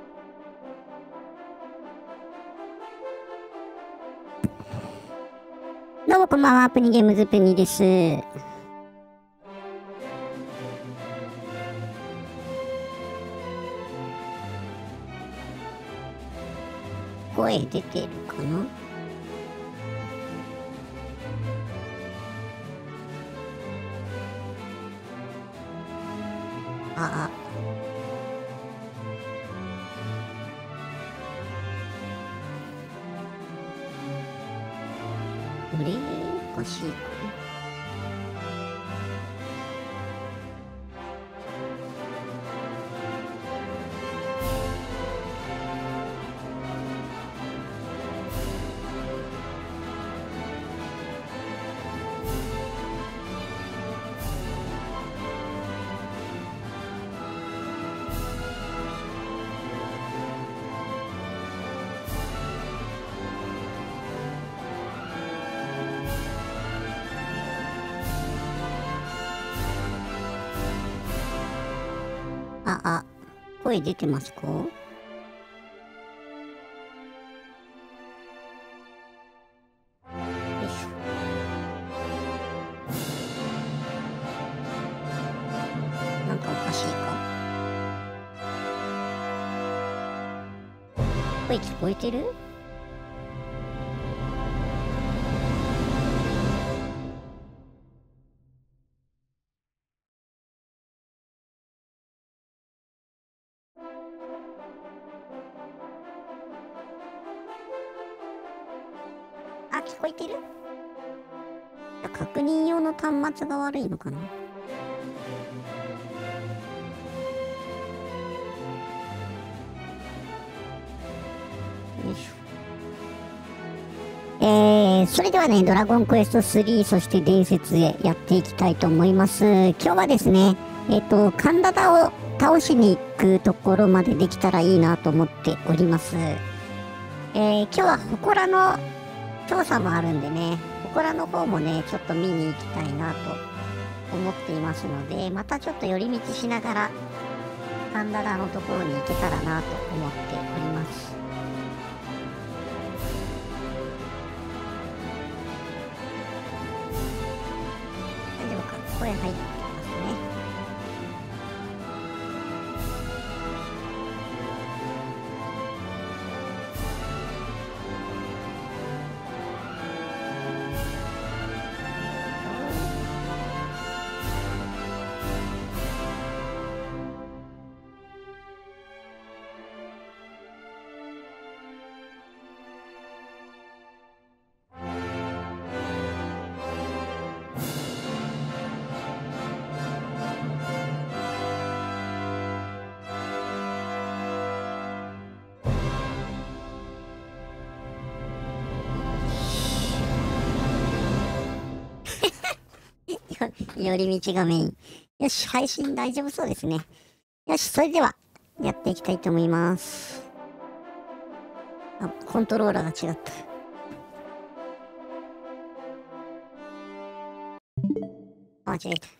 どうもこんばんは、プニゲームズプニです。声出てるかな？あ、これおかしいかな。声出てますか？よいしょ。なんかおかしいか？声聞こえてる？あ、聞こえてる？確認用の端末が悪いのかな？よいしょ。それではね、ドラゴンクエスト3、そして伝説へやっていきたいと思います。今日はですね、カンダダを倒しに行くところまでできたらいいなと思っております。今日は祠の調査もあるんでね、祠の方もね、ちょっと見に行きたいなと思っていますので、またちょっと寄り道しながら、カンダダのところに行けたらなと思っております。大丈夫か？声入ってますね。寄り道がメイン。よし、配信大丈夫そうですね。よし、それでは、やっていきたいと思います。あ、コントローラーが違った。間違えた。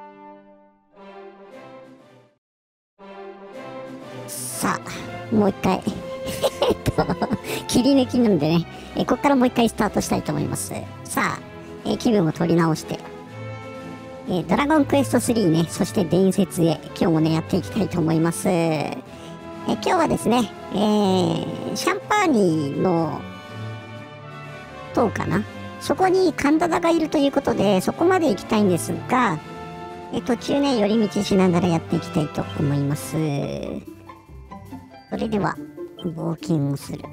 さあ、もう一回。切り抜きなんでね、ここからもう一回スタートしたいと思います。さあ、気分を取り直して、ドラゴンクエスト3ね、そして伝説へ、今日もね、やっていきたいと思います。今日はですね、シャンパーニーの塔かな、そこにカンダダがいるということで、そこまで行きたいんですが、途中ね、寄り道しながらやっていきたいと思います。それでは、冒険をする。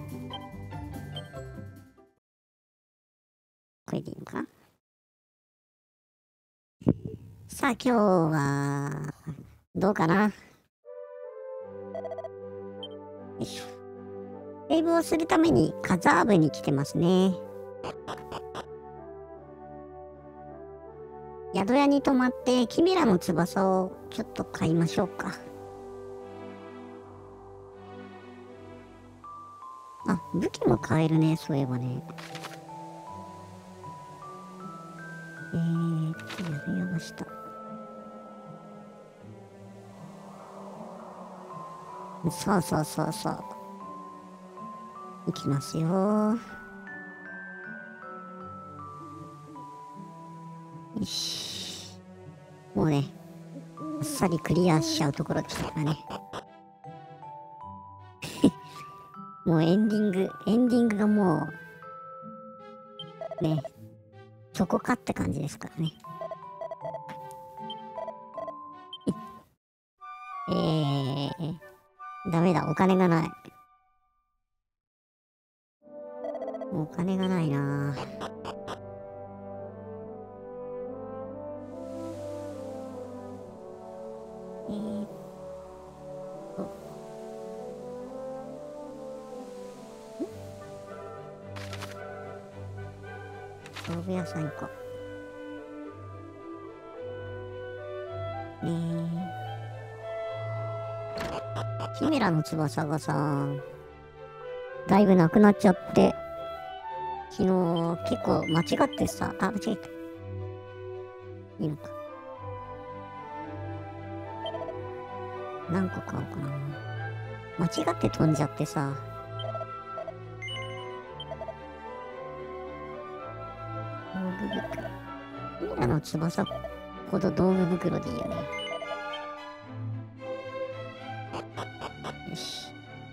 これでいいのかな？さあ、今日は、どうかな？よいしょ。セーブをするためにカザーブに来てますね。宿屋に泊まってキメラの翼をちょっと買いましょうか。あ、武器も買えるね、そういえばね。宿屋が下。 そうそうそうそう。いきますよ。よし。もうね、あっさりクリアしちゃうところでしたからね。もうエンディングがもう、ね、そこかって感じですからね。ダメだ、お金がない。お金がないなぁ。と、道具屋さん行こう。キメラの翼がさ、だいぶなくなっちゃって、昨日結構間違ってさ、間違えた。いいのか。何個買おうかな。間違って飛んじゃってさ。道具袋。キメラの翼ほど道具袋でいいよね。よし。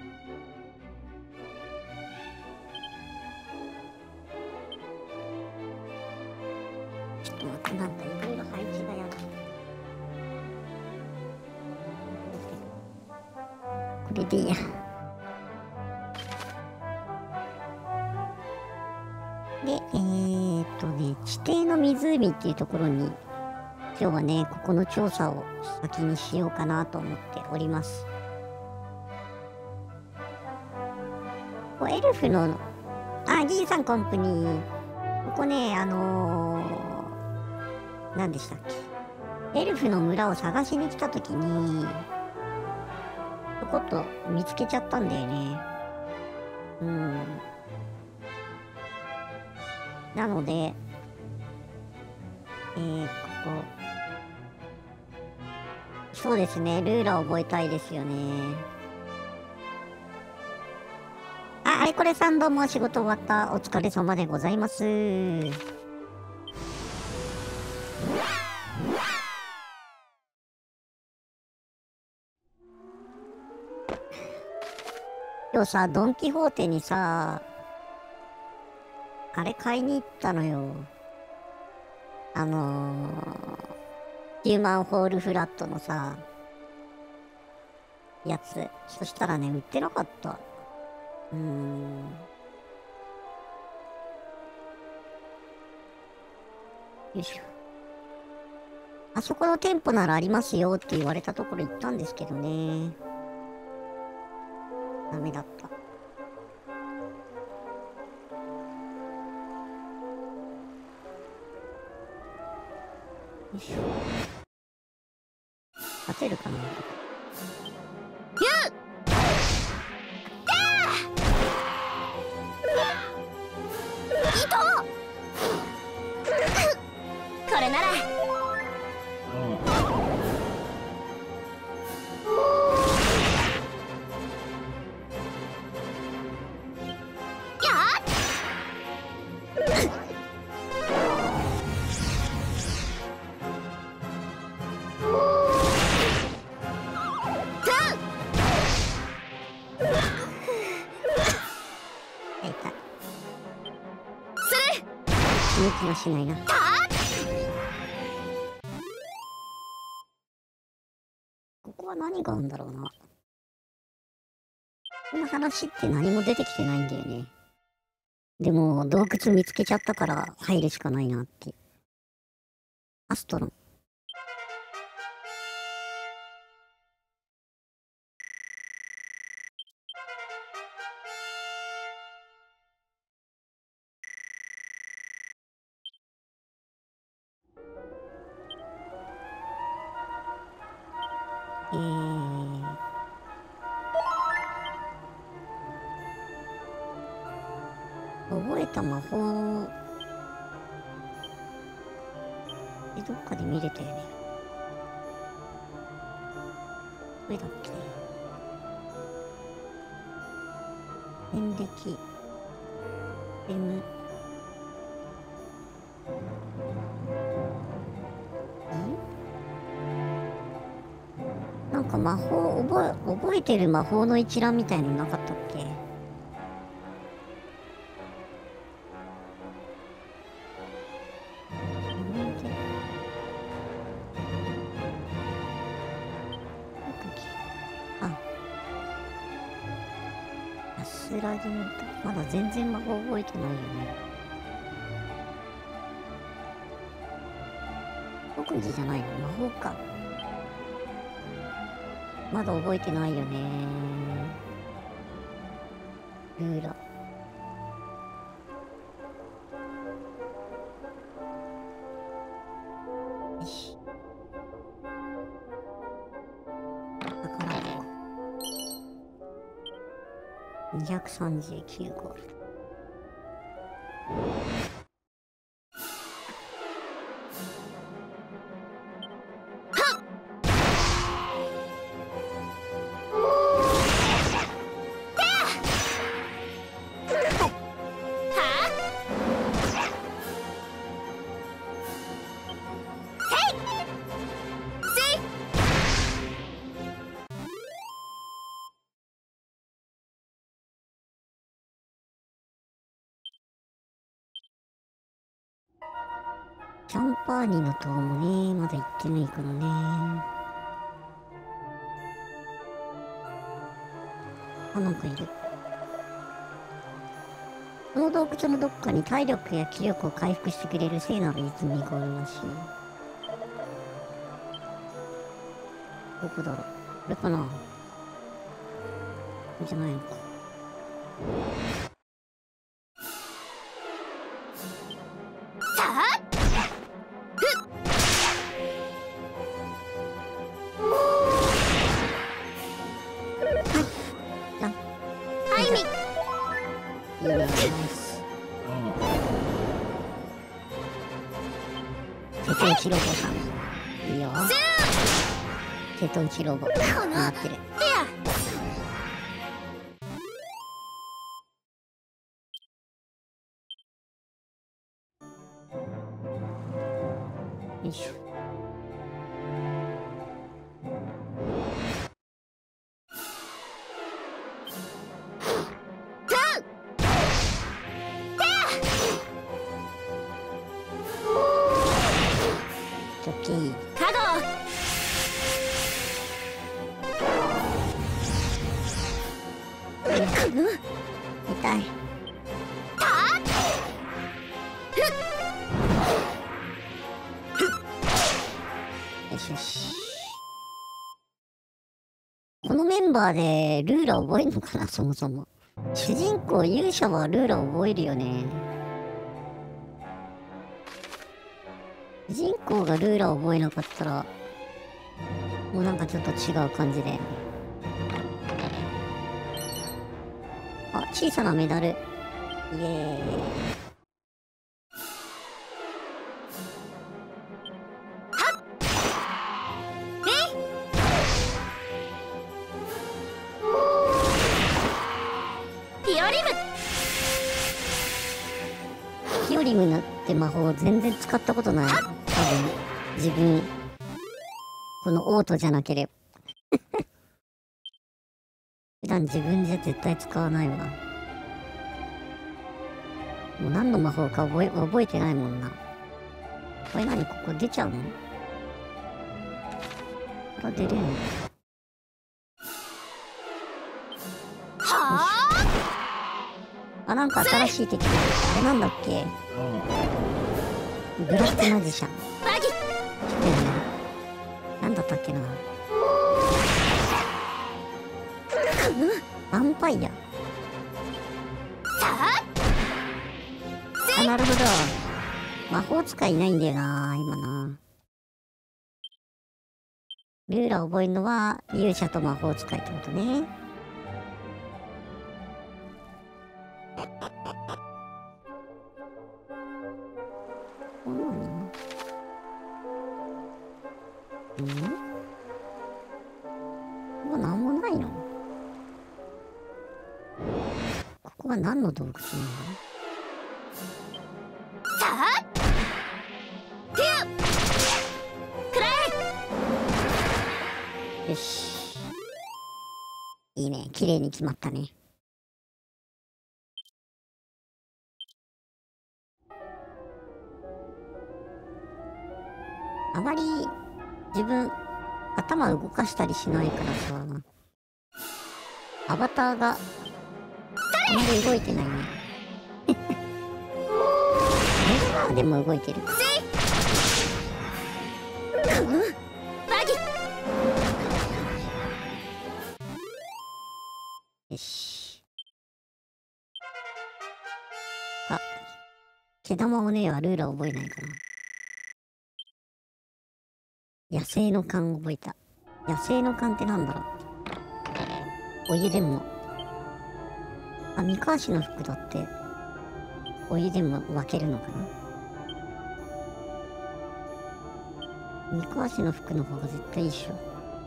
ちょっと待って、なんかいろいろ配置がやだ。これでいいや。で、地底の湖っていうところに、今日はね、ここの調査を先にしようかなと思っております。エルフの、ギーさんコンプニー、ここね、何でしたっけ。エルフの村を探しに来たときに、ちょこっと見つけちゃったんだよね。なので、ここ。そうですね、ルーラー覚えたいですよね。あれこれさんどうも仕事終わった。お疲れ様でございます。今日さ、ドン・キホーテにさ、あれ買いに行ったのよ。ヒューマンホールフラットのさ、やつ。そしたらね、売ってなかった。よいしょ。あそこの店舗ならありますよって言われたところ行ったんですけどね。ダメだった。よいしょ。勝てるかな。 これなら気がしないな。ここは何があるんだろうな。この話って何も出てきてないんだよね。でも洞窟見つけちゃったから入るしかないなって。アストロン。覚えた魔法どっかで見れたよね。どれだっけ。 遍歴 M なんか魔法覚えてる魔法の一覧みたいのなかったっけ？あ、安らぎの歌。まだ全然魔法覚えてないよね。特技じゃないの？魔法か。まだ覚えてないよね。ルーラ。よし。宝箱。239ゴールド。キャンパーニの塔もね、まだ行ってないからね。あ、なんかいる。この洞窟のどっかに体力や気力を回復してくれる聖なる泉があるらしい。どこだろう。これかな？これじゃないのか。いいね、ナイス。瀬戸内ロボさん。いいよ。瀬戸内ロボ。なってる。よいしょ。チョキー。痛い。よしよし。このメンバーでルーラ覚えんのかな、そもそも。主人公勇者はルーラ覚えるよね。主人公がルーラ覚えなかったら、もうなんかちょっと違う感じで。あ、小さなメダル。イエーイ。ピオリムなって魔法全然使ったことない。多分、自分、このオートじゃなければ。普段自分じゃ絶対使わないわ。もう何の魔法か覚えてないもんな。これ何？ここ出ちゃうの？これ出れるの？あ、なんか新しい敵。なんだっけ？ブラックマジシャン。なんだったっけな。ヴァンパイア。あ、なるほど。魔法使いいないんだよな、今な。ルーラ覚えるのは勇者と魔法使いってことね。こんなのもうなんもないの？こは何の洞窟なの？ さあ手をくらえ。 よし。いいね。綺麗に決まったね。あまり自分頭動かしたりしないからさ、アバターがあまり動いてないね。でも動いてる。よし。あ、毛玉お姉はルーラ覚えないかな。野生の勘覚えた。野生の勘ってなんだろう。お湯でも。あ、三河氏の服だって、お湯でも分けるのかな。三河氏の服の方が絶対いいっしょ。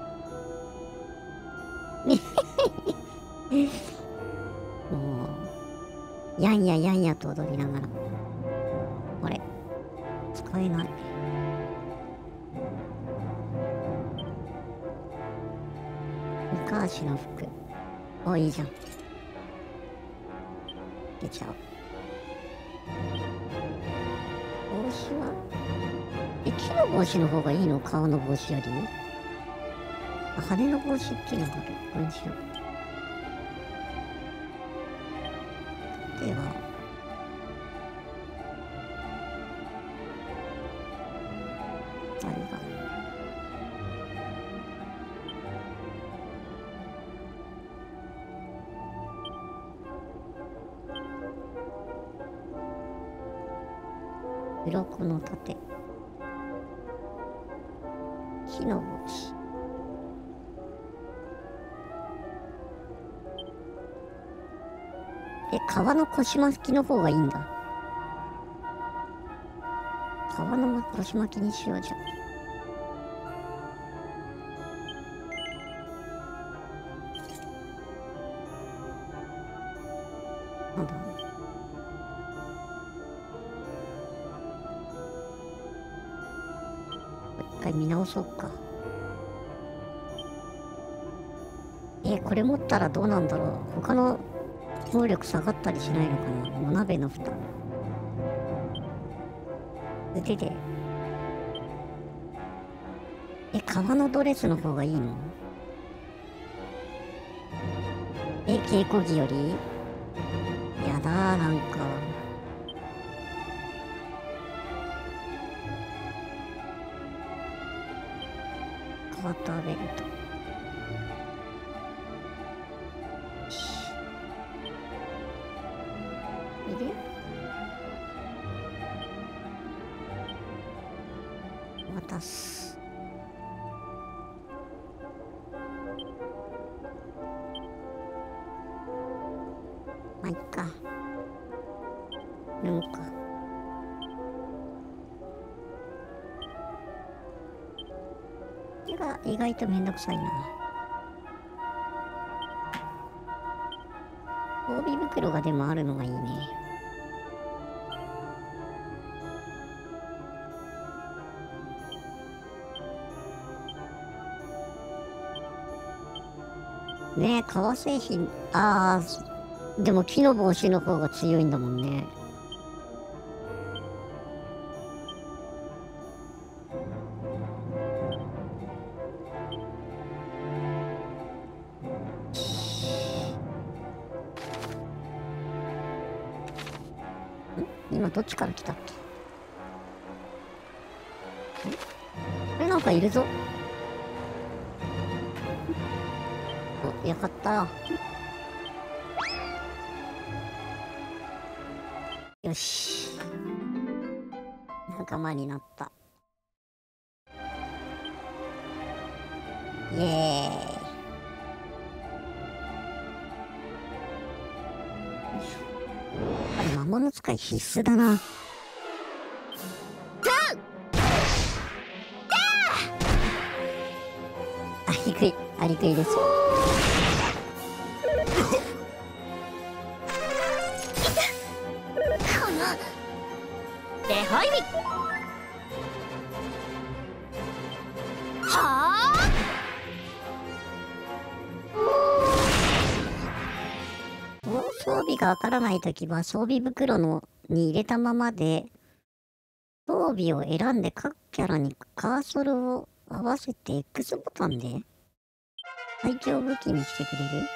もう、やんややんやと踊りながら。あれ？使えない。三河氏の服。お、いいじゃん。出ちゃう。帽子は木の帽子の方がいいの？革の帽子より？あ、羽の帽子っていうのがある。これにしよう。では、あれが。鱗の盾。木の帽子。革の腰巻きの方がいいんだ。革の腰巻きにしようじゃん。なんだ？一回見直そうか。これ持ったらどうなんだろう。他の能力下がったりしないのかな。お鍋の蓋。腕で。革のドレスの方がいいの？稽古着より？やだー、なんか。カーターベルト。渡す。まあ、いっか。なんか。これが意外とめんどくさいな。帯袋がでもあるのがいいね。ねえ、革製品、でも木の帽子の方が強いんだもんね。今どっちから来たっけ？これなんかいるぞ。お、よかった。よし。仲間になった。イエーイ。あれ、魔物使い必須だな。アリクイです。 でホイミはあ。 装備がわからないときは装備袋に入れたままで装備を選んで各キャラにカーソルを合わせて X ボタンで最強武器にしてくれる。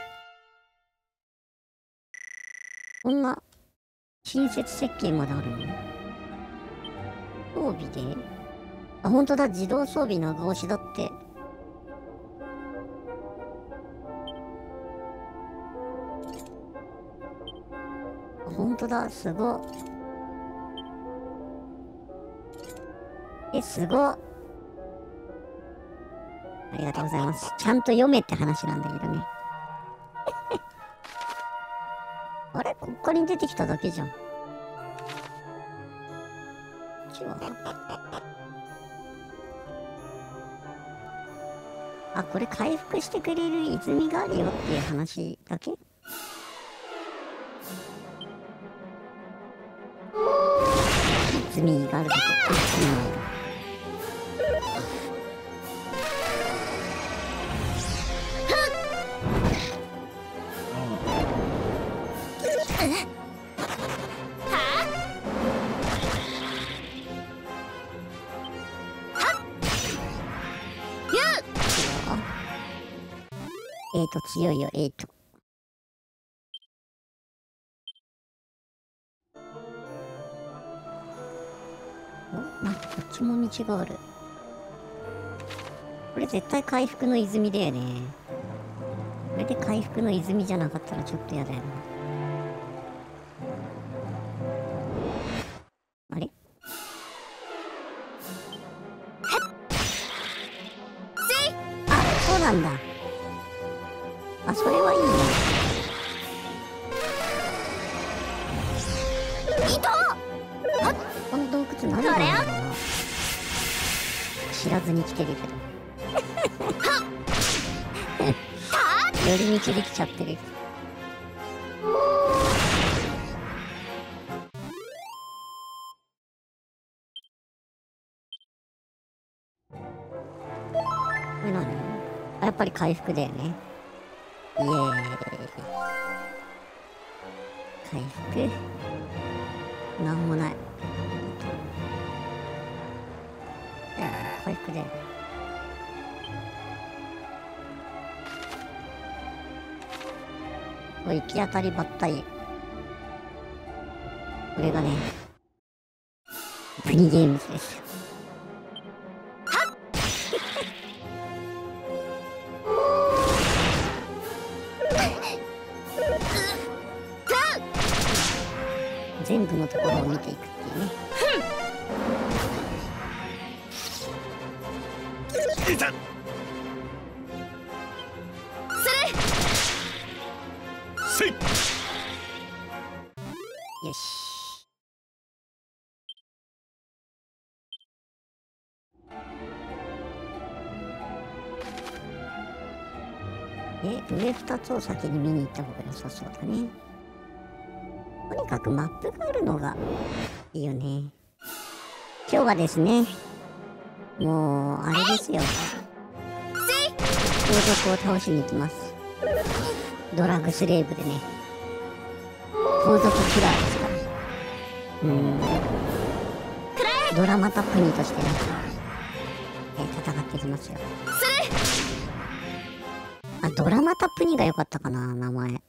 こんな親切設計まであるの？装備で、あ、ほんとだ、自動装備長押しだって。ほんとだ、すごっ。すごっ。ありがとうございます。ちゃんと読めって話なんだけどね。あれ、こっからに出てきただけじゃん。こっちはあ、これ回復してくれる泉があるよっていう話だけ？泉があるだけ。強いよ、なんかこっちも道がある。これ絶対回復の泉だよね。これで回復の泉じゃなかったらちょっとやだよな。あれ？あ、そうなんだ。あ、それはいいね。この洞窟何なんだろうな。知らずに来てるけど。寄り道できちゃってる。これ何？あ、やっぱり回復だよね。イエーイ。回復なんもない。回復で行き当たりばったり。これがねプニゲームズですよ。全部のところを見ていくっていうね。よし。上2つを先に見に行った方が良さそうだね。とにかくマップがあるのがいいよね。今日はですね、もうあれですよ、王族を倒しに行きます。ドラグスレーブでね、皇族キラーですから。ドラマタプニとしてね、戦っていきますよ。あ、ドラマタプニが良かったかな、名前。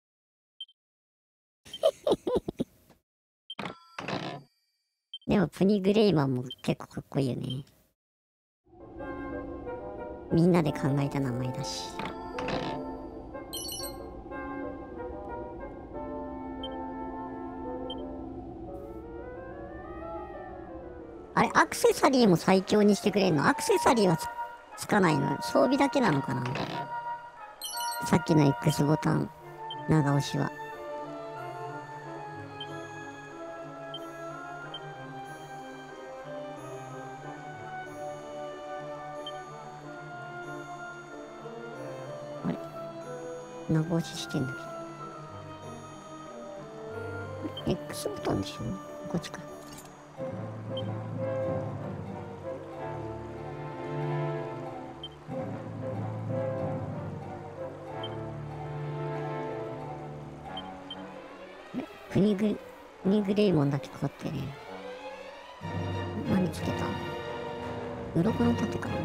でもプニグレイマンも結構かっこいいよね。みんなで考えた名前だし。あれ、アクセサリーも最強にしてくれるの？アクセサリーはつかないの？装備だけなのかな？さっきの X ボタン長押しは。あれ、長押ししてんだけど。X ボタンでしょ？ こっちか。国グレイモンだけ変わってね。何つけた？鱗の盾かな。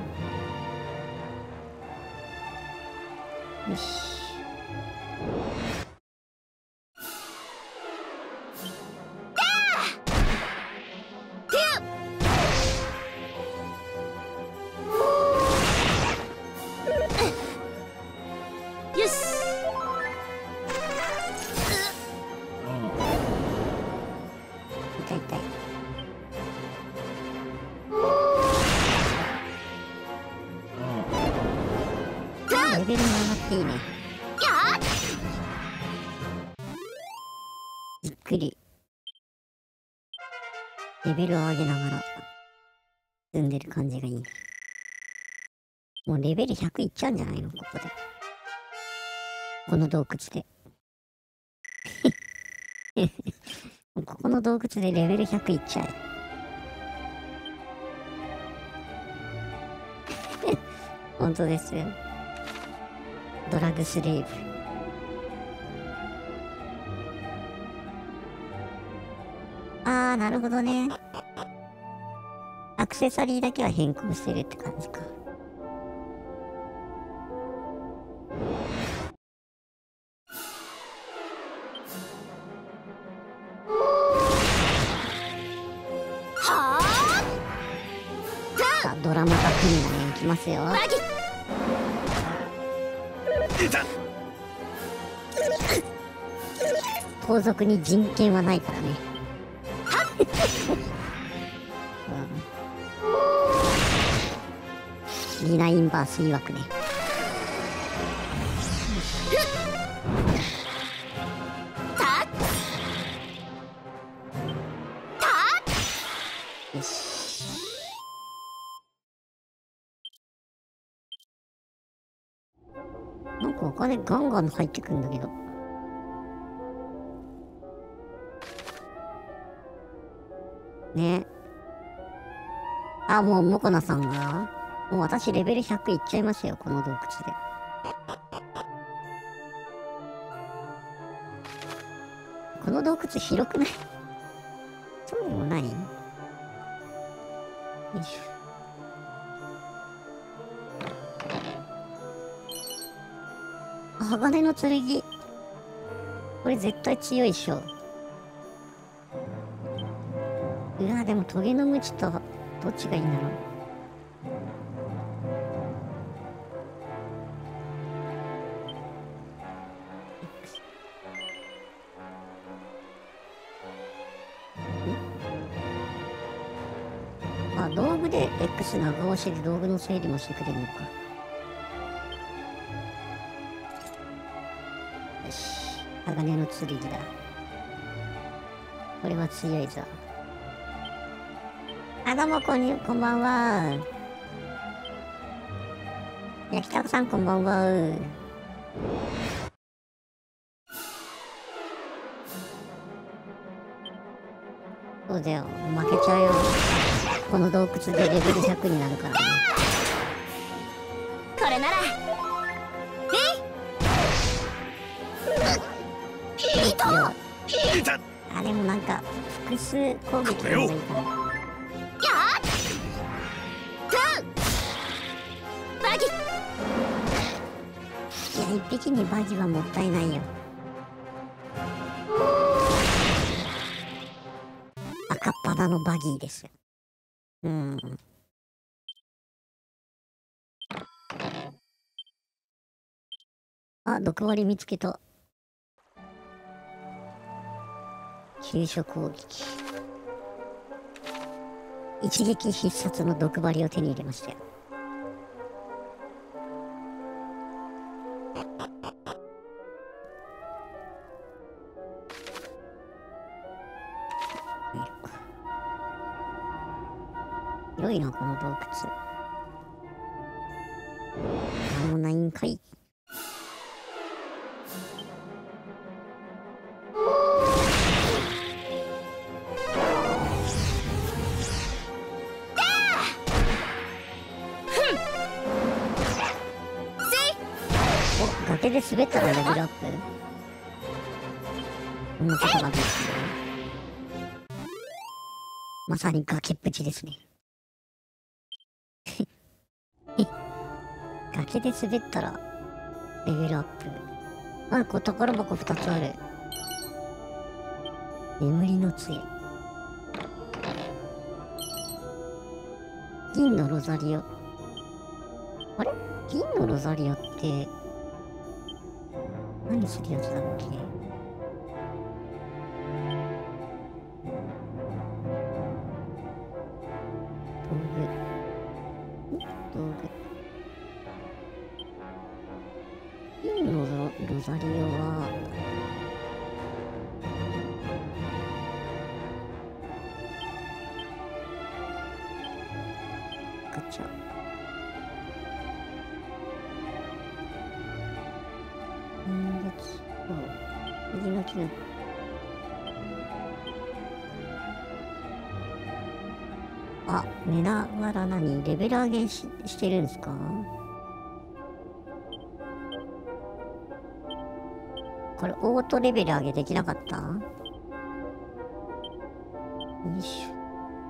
よし。 よし。 痛い痛い。レベルも上がっていいね。じっくりレベルを上げながら進んでる感じがいい。もうレベル100いっちゃうんじゃないの、ここで。この洞窟で。ここの洞窟でレベル100いっちゃえ。本当ですよ。ドラグスレイブ。あー、なるほどね。アクセサリーだけは変更してるって感じか。さあ、ドラマが来るんだね。いきますよ。盗賊に人権はないからね。リナインバース曰くね。よし。なんかお金ガンガン入ってくんだけど。ね。あ、もうモコナさんがもう私レベル100いっちゃいますよ、この洞窟で。この洞窟広くない？そうでもない？よいしょ。鋼の剣。これ絶対強いっしょ。うわ、でもトゲのムチとどっちがいいんだろう。あ、道具で X 長押しで道具の整理もしてくれるのか。よし、鋼の剣だ。これは強いぞ。あ、どうもこんばんは。焼きたこさんこんばんは。そうだよ、負けちゃうよ。この洞窟でレベル100になるからね。 これならあ、でもなんか複数攻撃の方がいいかな。いや、一匹にバギはもったいないよ。赤っ鼻のバギーですよ。あ、毒針見つけた。急所攻撃。一撃必殺の毒針を手に入れましたよ。広いな、この洞窟。なんもないんかい。 崖で滑ったらレベルアップ。こんなことができる。まさに崖っぷちですね。崖で滑ったらレベルアップ。あ、こう宝箱2つある。眠りの杖。銀のロザリオ。あれ、銀のロザリオって何するやつだっけ。道具。銀のロザリオはガチャ。右の木のあ、寝ながら何レベル上げしてるんですか。これオートレベル上げできなかった。よいしょ。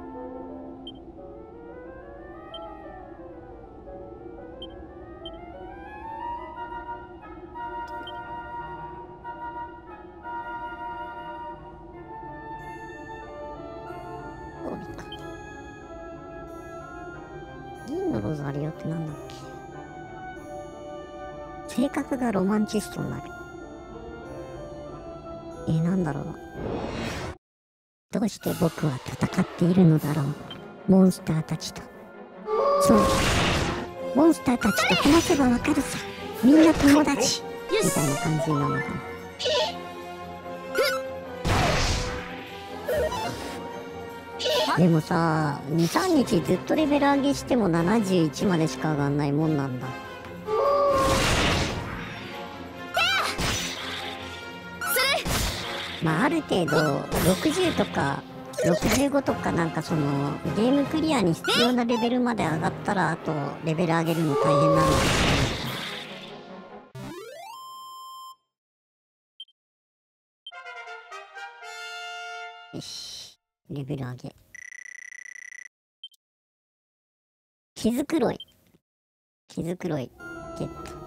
銀のロザリオってなんだっけ。性格がロマンチストになる。なんだろう。どうして僕は戦っているのだろう。モンスターたちと。そう。モンスターたちと話せばわかるさ。みんな友達。みたいな感じなのかな。でもさ、2、3日ずっとレベル上げしても71までしか上がんないもんなんだ。まあある程度60とか65とかなんかそのゲームクリアに必要なレベルまで上がったらあとレベル上げるの大変なんだけど。よし、レベル上げ。毛づくろいゲット。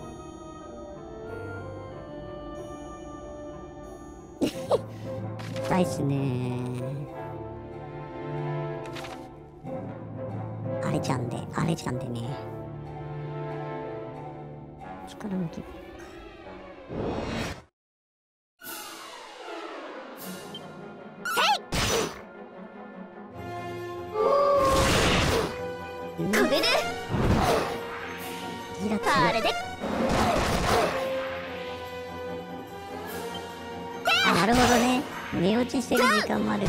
痛いっすね。あれちゃんでね。力抜き。 これでギラ強い。 あれであ、なるほどね。寝落ちしてる時間もあるから。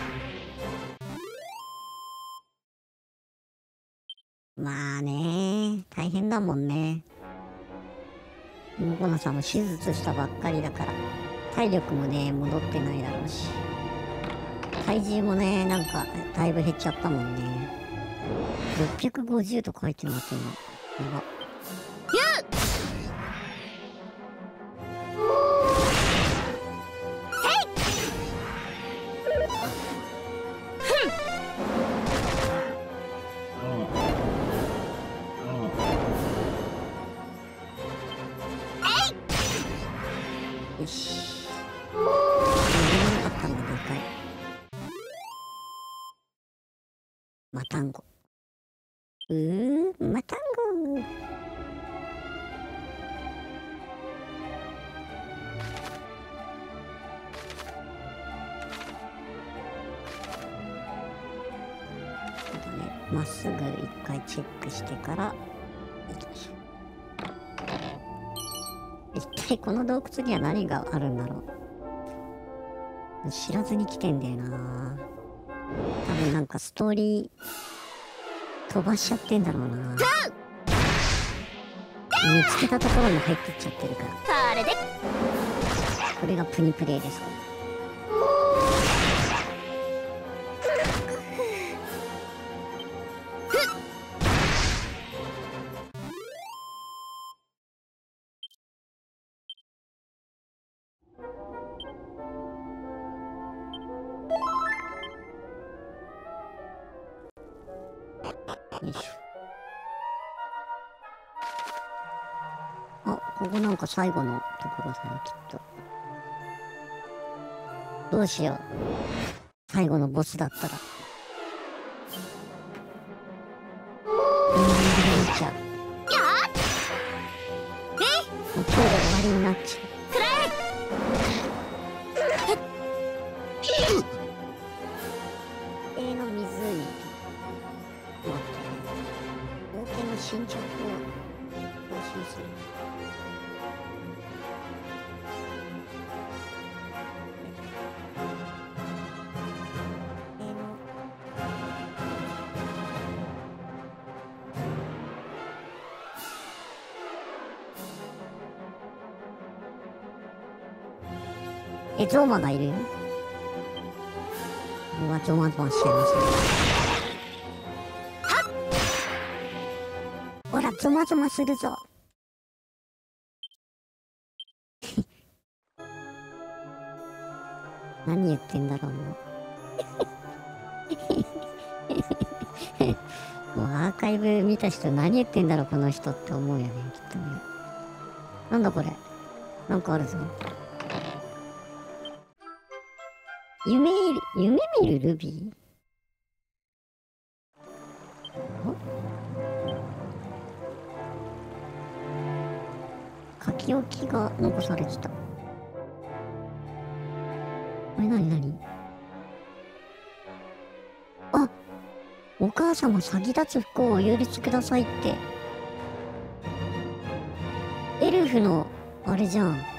まあね、大変だもんね。モコナさんも手術したばっかりだから体力もね戻ってないだろうし、体重もねなんかだいぶ減っちゃったもんね。650と書いてます今。やば。よし。乗れなかったんだ、でかい。マタンゴ。マタンゴ。そうだね。まっすぐ一回チェックしてから行きましょう。一体この洞窟には何があるんだろう。知らずに来てんだよな。多分なんかストーリー飛ばしちゃってんだろうな。見つけたところに入ってっちゃってるから。 あれでこれがプニプレイです。 よいしょ。あ、ここなんか最後のところだよ、きっと。どうしよう。最後のボスだったら。見ちゃう。もう今日で終わりになっちゃう。の湖。待って。冒険の進捗を更新する。ゾーマがいるよ。うわ、ゾワゾワしちゃいましたね。ほら、ゾワゾワするぞ。何言ってんだろう、もう。もうアーカイブ見た人何言ってんだろう、この人って思うよね、きっとね。なんだこれ。なんかあるぞ。夢見るルビー？書き置きが残されてた。これ何？あ、お母様先立つ不幸をお許しくださいって。エルフのあれじゃん。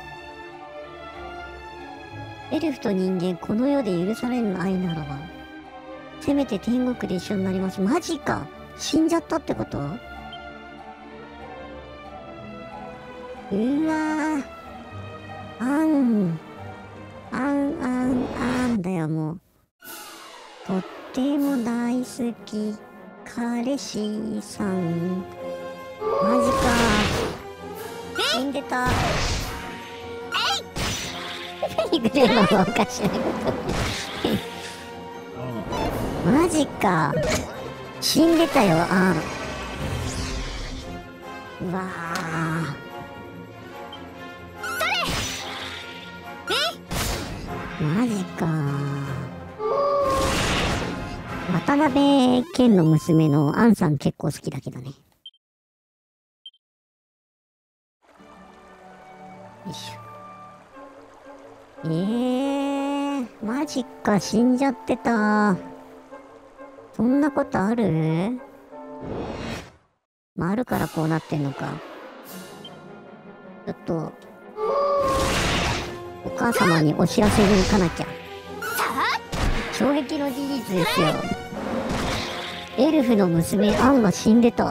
エルフと人間、この世で許されぬ愛ならば、せめて天国で一緒になります。マジか。死んじゃったってこと？うわー。あんだよ、もう。とっても大好き、彼氏さん。マジか。死んでた。何グレーマンはおかしなことマジか。死んでたよ。うわマジか。渡辺謙の娘のアンさん結構好きだけどね。よいしょ。マジか、死んじゃってた。そんなことある？まあ、あるからこうなってんのか。ちょっと、お母様にお知らせに行かなきゃ。衝撃の事実ですよ。エルフの娘、アンが死んでた。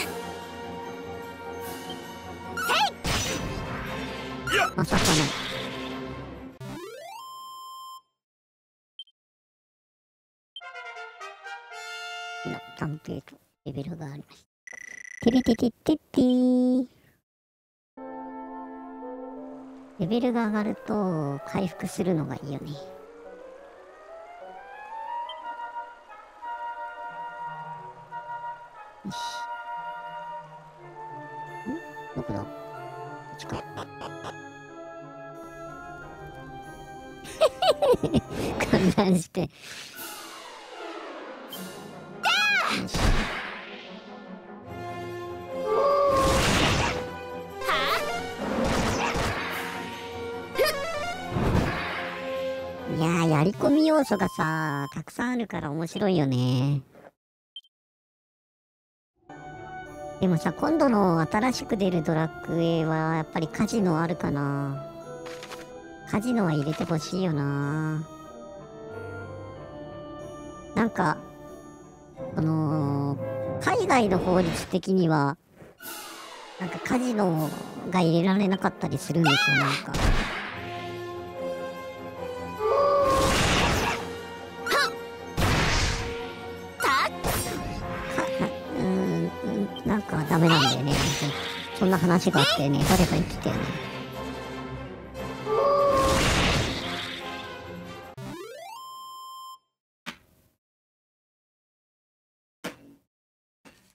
まさかの。探偵とレベルがあります。てれててててー。レベルが上がると回復するのがいいよね。よし。どこだ？こっちか。混乱して。いやー、やり込み要素がさ、たくさんあるから面白いよね。でもさ、今度の新しく出るドラクエはやっぱりカジノあるかな。カジノは入れてほしいよな。なんか、海外の法律的には、なんかカジノが入れられなかったりするんですよ、なんか。なんかダメなんだよね。そんな話があってね、誰か言ってたよね。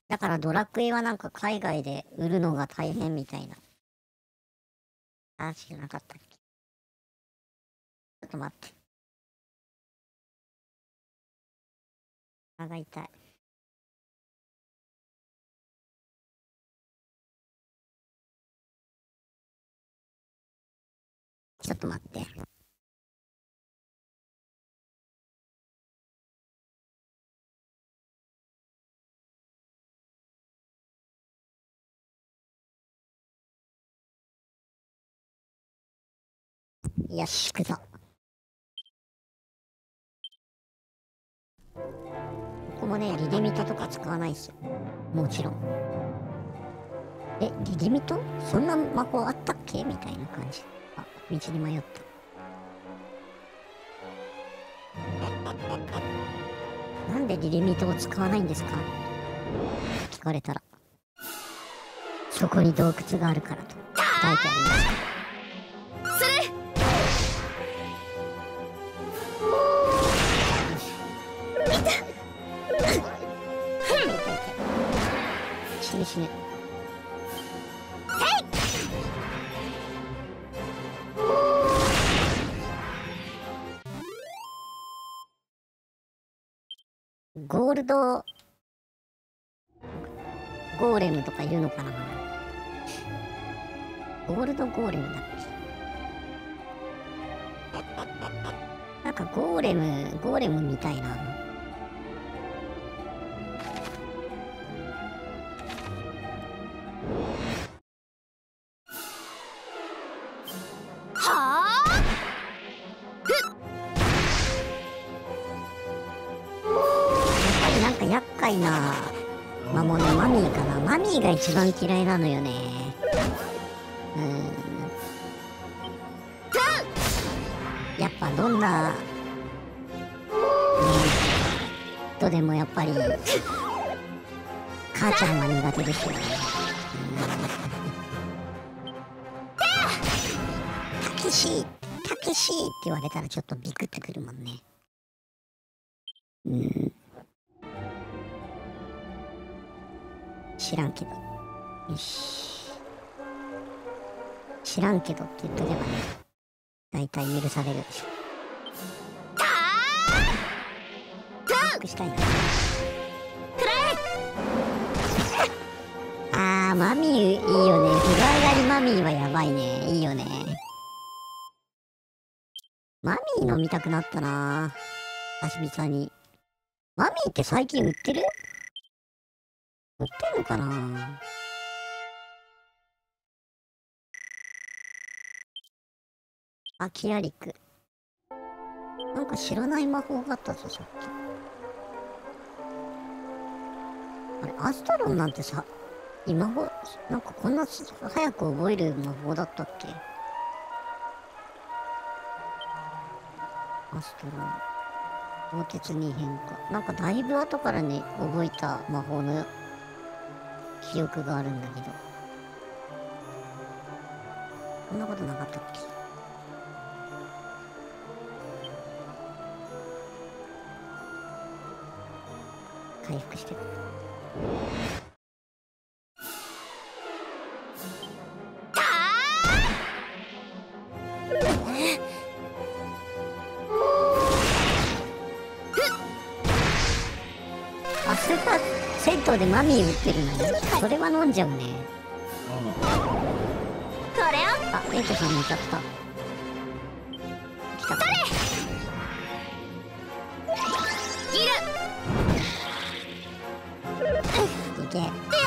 だからドラクエはなんか海外で売るのが大変みたいな。あ、知らなかったっけ。ちょっと待って。鼻が痛い。ちょっと待って。よし、行くぞ。ここもね、リリミトとか使わないっすよ。もちろん。え、リリミトそんな魔法あったっけみたいな感じ。あ、道に迷った。なんでリリミトを使わないんですか聞かれたら。そこに洞窟があるからと書いてあります。死ぬ死ぬ。ゴールドゴーレムとか言うのかな。ゴールドゴーレムだっけ。なんかゴーレムみたいな。なんか厄介な魔物、マミーかな。マミーが一番嫌いなのよね。やっぱどんな、人でもやっぱり母ちゃんは苦手ですよね。たけしって言われたらちょっとビクってくるもんね。知らんけど。よし。知らんけどって言っとけばね、だいたい許されるでしょ。したいな。あー、マミーいいよね。風呂上がりマミーはやばいね。いいよね。マミー飲みたくなったな。久々に。マミーって最近売ってる？売ってんのかな。アキアリク。なんか知らない魔法があったぞ、さっき。あれ、アストロンなんてさ、なんかこんな早く覚える魔法だったっけ？アストロン。鋼鉄に変化。なんかだいぶ後からね、覚えた魔法の記憶があるんだけど。こんなことなかったっけ？回復してくる。あ、スーパー銭湯でマミー売ってるのに、それは飲んじゃうね。 これを。 あ、エイトさん寝ちゃった。来たか。いけ。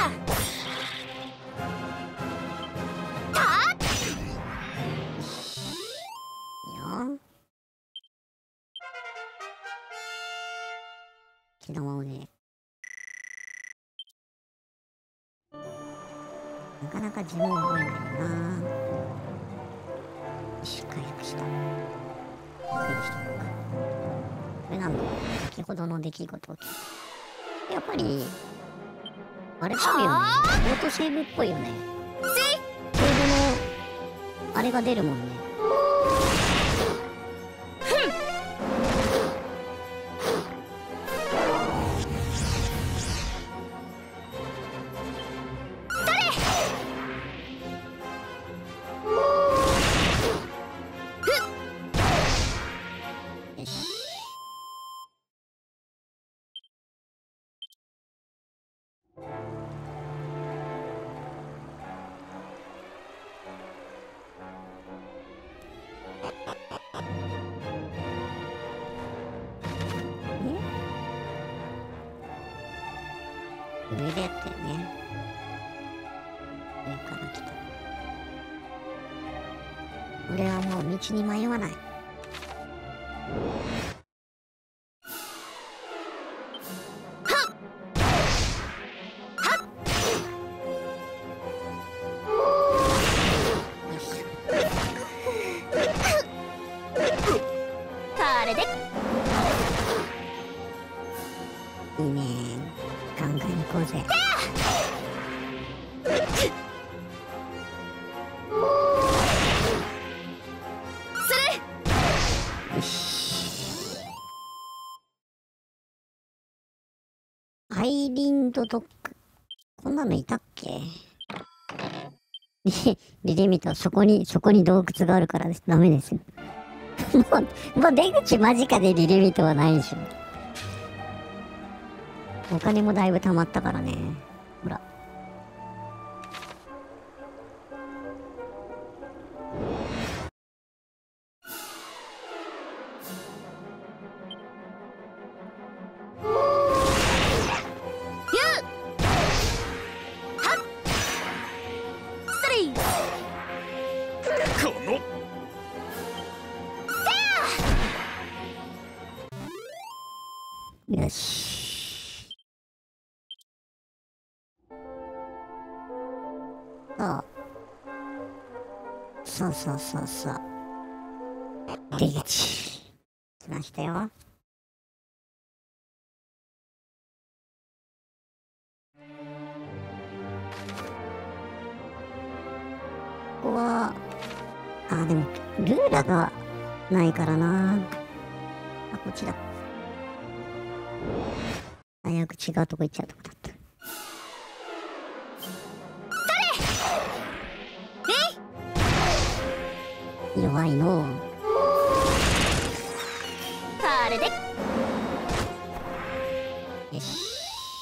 気玉をね、なかなか自分覚えないよな。よし、回復した。回復したのか。これなんだ。先ほどの出来事を聞いて。やっぱりあれっぽいよね。オートセーブっぽいよね。セーブのあれが出るもんね。 上でやったよね。上から来た。俺はもう道に迷わない。いいね。ガンガン行こうぜ。よし。アイリンドドッグ。こんなのいたっけ？リレミト、そこに洞窟があるからです。ダメですよ。もう出口間近でリレミトはないでしょ。お金もだいぶ貯まったからね。ほら。よし。そうそうそうそう。出口。来ましたよ。ここは、でも、ルーラがないからな。こっちだ。早く違うとこ行っちゃうとこだった。弱いの。 あれでよし。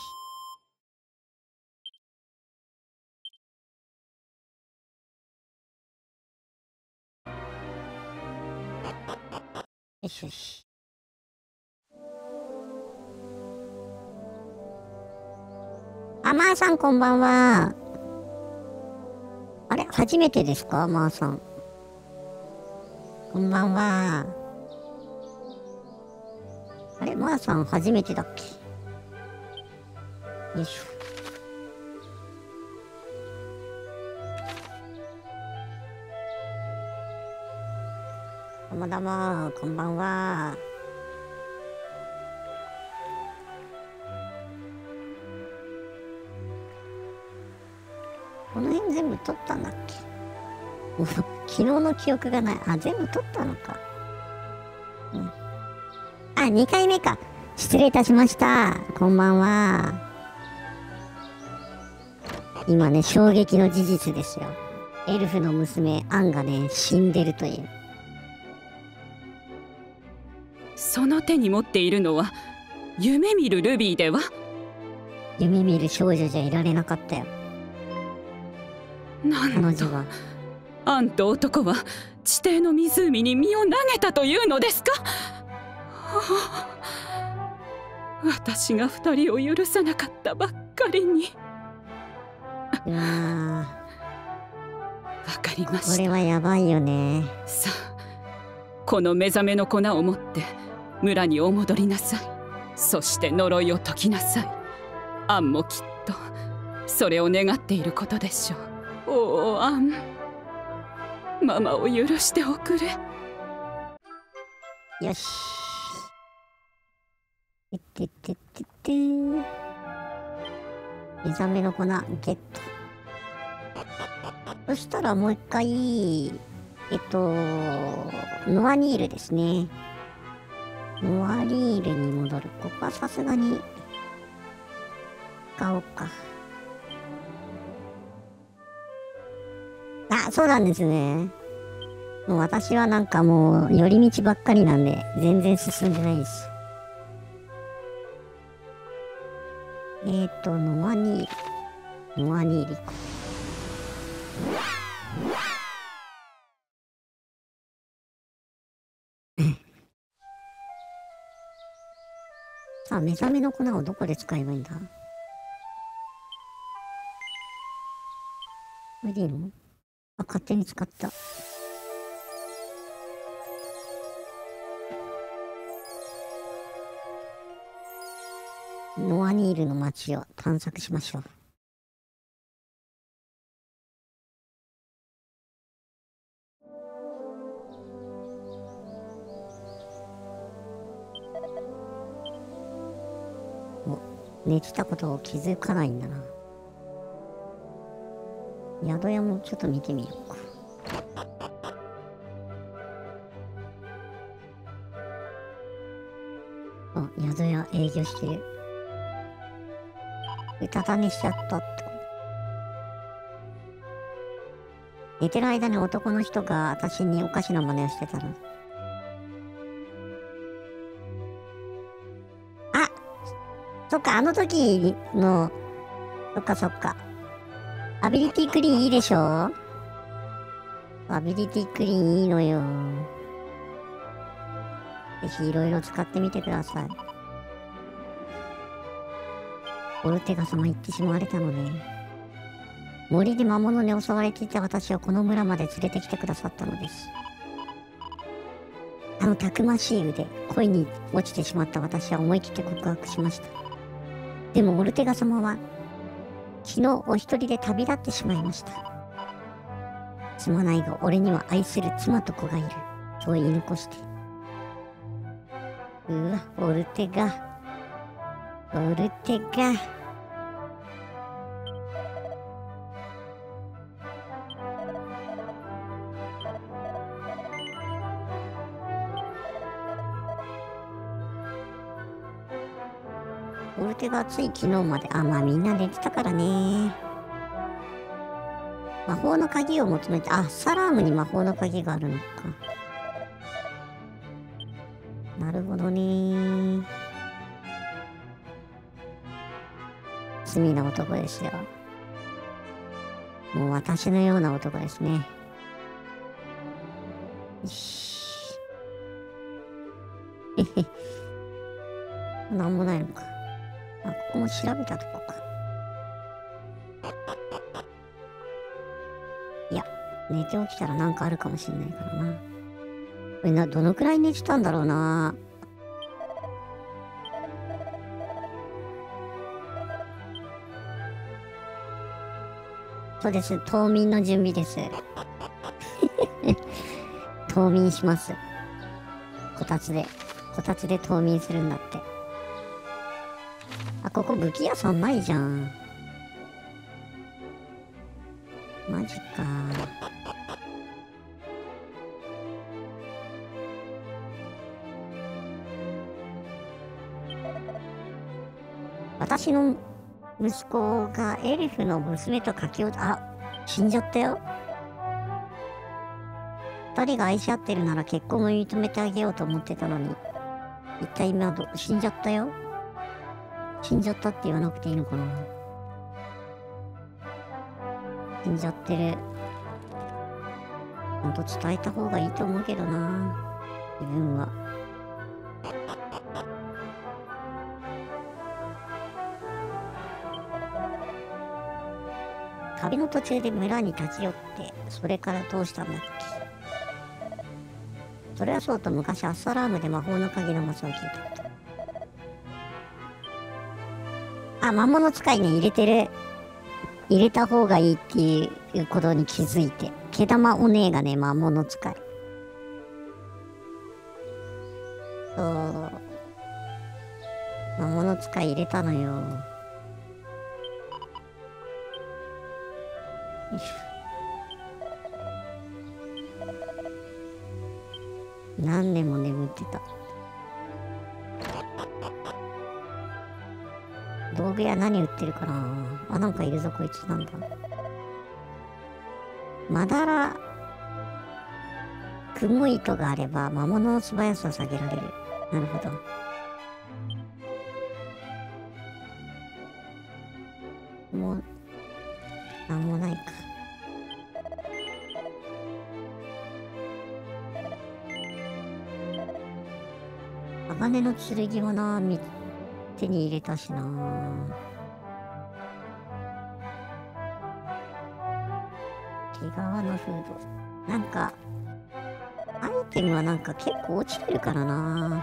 よしよし。マーさんこんばんは。あれ初めてですかマーさん。こんばんは。あれマーさん初めてだっけ？よいしょ。どうもどうも、こんばんは。この辺全部取ったんだっけ？昨日の記憶がない。全部取ったのか。うん。2回目か。失礼いたしました。こんばんは。今ね、衝撃の事実ですよ。エルフの娘、アンがね、死んでるという。 その手に持っているのは、夢見るルビーでは？ 夢見る少女じゃいられなかったよ。 なんと、 彼女は。 アンと男は地底の湖に身を投げたというのですか？私が二人を許さなかったばっかりに。 うわわかりました。 これはやばいよね。 さあ、この目覚めの粉を持って村にお戻りなさい。そして呪いを解きなさい。アンもきっとそれを願っていることでしょう。おお、アン、ママを許しておくれ。 よし。目覚めの粉ゲット。そしたらもう一回ノアニールですね。ノアニールに戻る。ここはさすがに使おうか。そうなんですね。もう私はなんかもう寄り道ばっかりなんで全然進んでないです。ノアニール行こう。さあ、目覚めの粉をどこで使えばいいんだ？ れでいいの？あ、勝手に使った。ノアニールの街を探索しましょう。寝てたことを気づかないんだな。宿屋もちょっと見てみようか。あ、宿屋営業してる。うたた寝しちゃったって。寝てる間に男の人が私におかしな真似をしてたの。あ、そっか、あの時の、そっかそっか。アビリティクリーンいいでしょ？アビリティクリーンいいのよ。ぜひいろいろ使ってみてください。オルテガ様言ってしまわれたのね。森で魔物に襲われていた私をこの村まで連れてきてくださったのです。あのたくましい腕、恋に落ちてしまった私は思い切って告白しました。でもオルテガ様は昨日お一人で旅立ってしまいました。すまないが俺には愛する妻と子がいると言い残して。うわ、オルテガ。オルテガつい昨日まで、まあみんな寝てたからね。魔法の鍵を求めて、サラームに魔法の鍵があるのか。なるほどね。罪な男ですよ。もう私のような男ですね。よし。なんもないのか。ここも調べたとこか。いや、寝て起きたらなんかあるかもしんないからな。これどのくらい寝てたんだろうな。そうです。冬眠の準備です。冬眠します。こたつで冬眠するんだって。ここ武器屋さんないじゃん。マジか。私の息子がエルフの娘と駆け落ち、死んじゃったよ。二人が愛し合ってるなら結婚も認めてあげようと思ってたのに、一体今死んじゃったよ。死んじゃったって言わなくていいのかな。死んじゃってる。ほんと伝えた方がいいと思うけどな、自分は。旅の途中で村に立ち寄って、それからどうしたんだっけ。それはそうと昔アッサラームで魔法の鍵のマスを聞いたこと。魔物使いね、入れてる。入れた方がいいっていうことに気づいて。毛玉お姉がね、魔物使い。そう。魔物使い入れたのよ。よいしょ。何年も眠ってた。道具屋何売ってるかな。なんかいるぞ、こいつ。なんだ。まだら、雲糸があれば魔物の素早さを下げられる。なるほど。もう、なんもないか。鋼の剣もな、手に入れたしな。 毛皮のフード。なんか、アイテムはなんか結構落ちてるからな。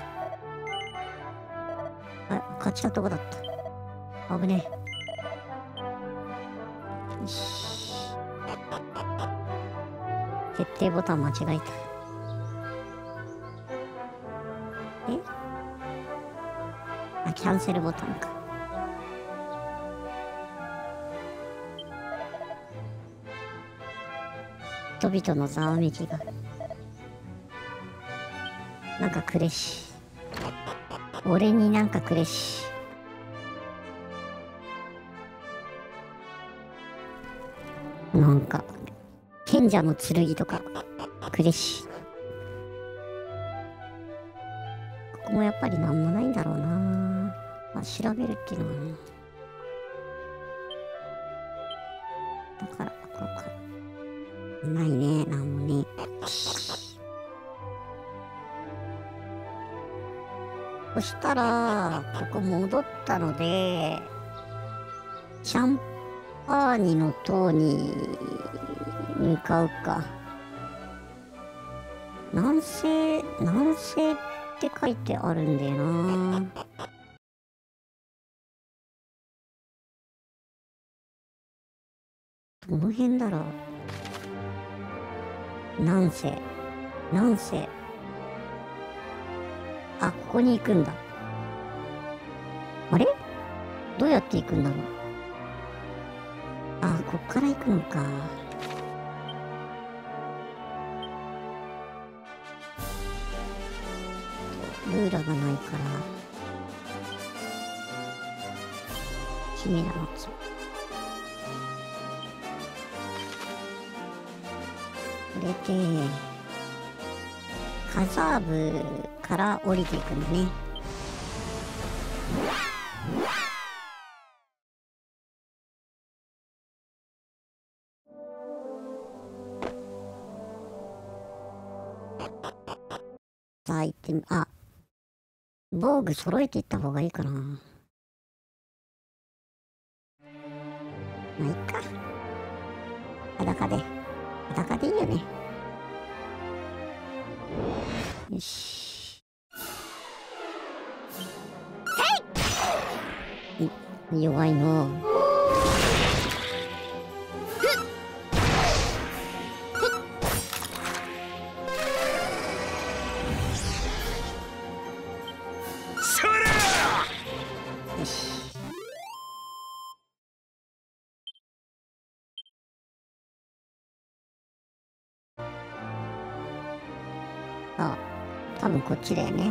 あ、勝ちたとこだった。危ねえ。よし。決定ボタン間違えた。あ、キャンセルボタンか。人々のざわめきがなんかくれし、俺になんかくれし。なんか賢者の剣とかくれし。ここもやっぱりなんもないんだろうな。まあ、調べるっていうのはね、だからここかないね。なんもね。そしたらここ戻ったのでシャンパーニの塔に向かうか。南西って書いてあるんだよな。どの辺だろう。南西。あ、ここに行くんだ。あれ？どうやって行くんだろう。あ、こっから行くのか。ルーラがないからキメラの木。これでカザーブから降りていくんだね。さあ行ってみ、あ、防具揃えていった方がいいかな。まあいいか。裸でいいよね。よし。弱いの。よし。あ、多分こっちだよね。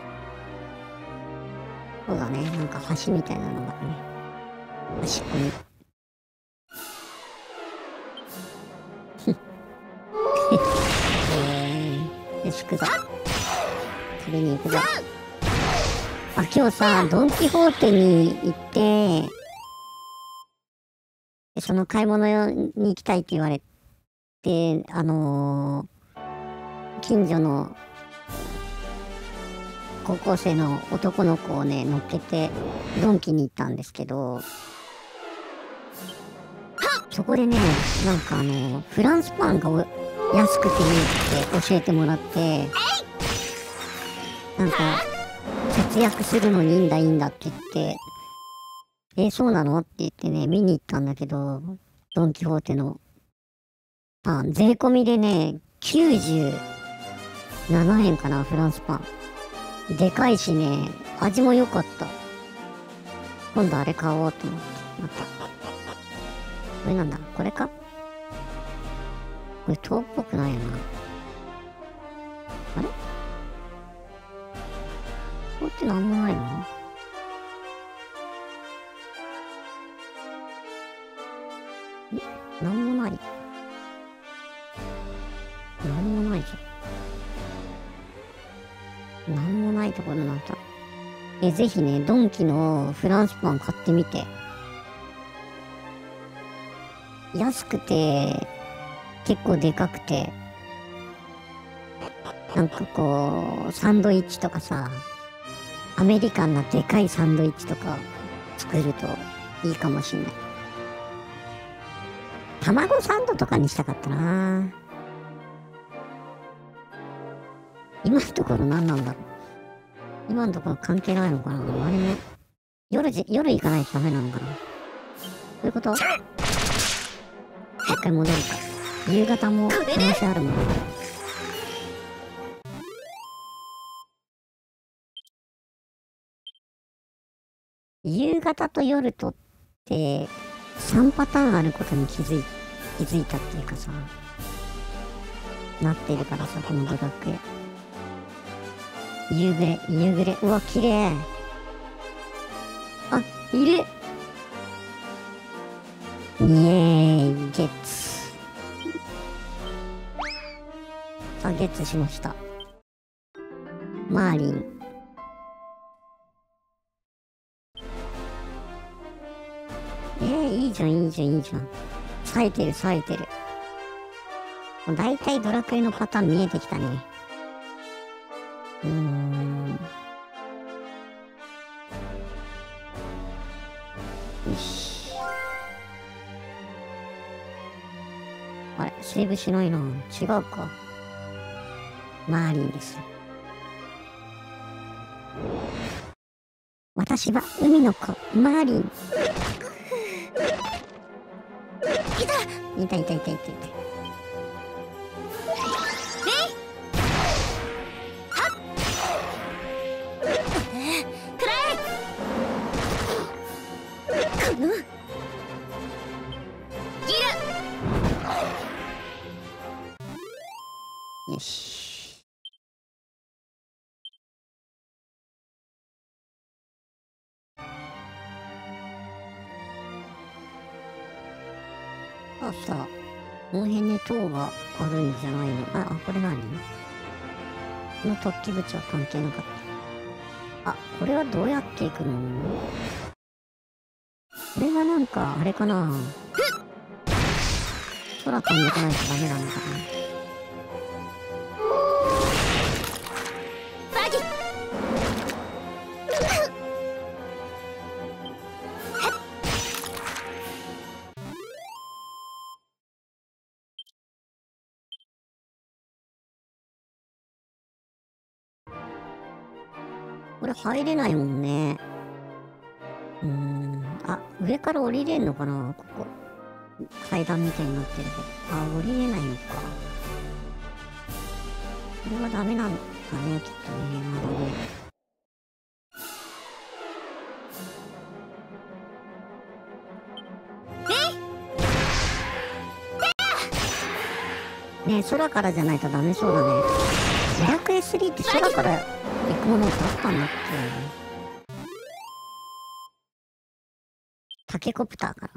そうだね。なんか橋みたいなのがね。端っこに。よし、行くぞ。食べに行くぞ。あ、今日さ、ドン・キホーテに行って、その買い物に行きたいって言われて、近所の高校生の男の子をね乗っけてドンキに行ったんですけど、そこでね、なんかフランスパンが安くていいって教えてもらって、なんか節約するのにいいんだって言って、そうなのって言ってね見に行ったんだけど、ドン・キホーテのパン税込みでね97円かな。フランスパンでかいしね、味も良かった。今度あれ買おうと思って。またこれなんだ、これか。これ糖っぽくないよな。あれこれってなんもないの？なんもない。なんもないぞ。なんもないところなんだ。ぜひね、ドンキのフランスパン買ってみて。安くて、結構でかくて、なんかこう、サンドイッチとかさ、アメリカンなでかいサンドイッチとか作るといいかもしんない。 卵サンドとかにしたかったな。今のところ何なんだろう。今のところ関係ないのかな。あれも夜行かないとダメなのかな。どういうこと？一回戻るか。夕方も可能性あるもん。夕方と夜とって3パターンあることに気づいたっていうかさ、なってるからさ、このドラッグ。夕暮れ。うわ、綺麗。あ、いる。イエーイ、ゲッツ。さあ、ゲッツしました。マーリン。いいじゃん。冴えてる。だいたいドラクエのパターン見えてきたね。よし。あれ、セーブしないな。違うか。マーリンです。私は海の子、マーリン。いた。よし。さあ、この辺に塔があるんじゃないの。これ何？この突起物は関係なかった。これはどうやっていくの？これはなんか、あれかな。空飛んでこないとダメなのかな。これ入れないもんね。上から降りれんのかな、ここ。階段みたいになってるけど。降りれないのか。これはダメなんだね、きっとね。まだね。ねえ、空からじゃないとダメそうだね。ドラクエ3って空から行くものってあったんだっけ？タケコプターか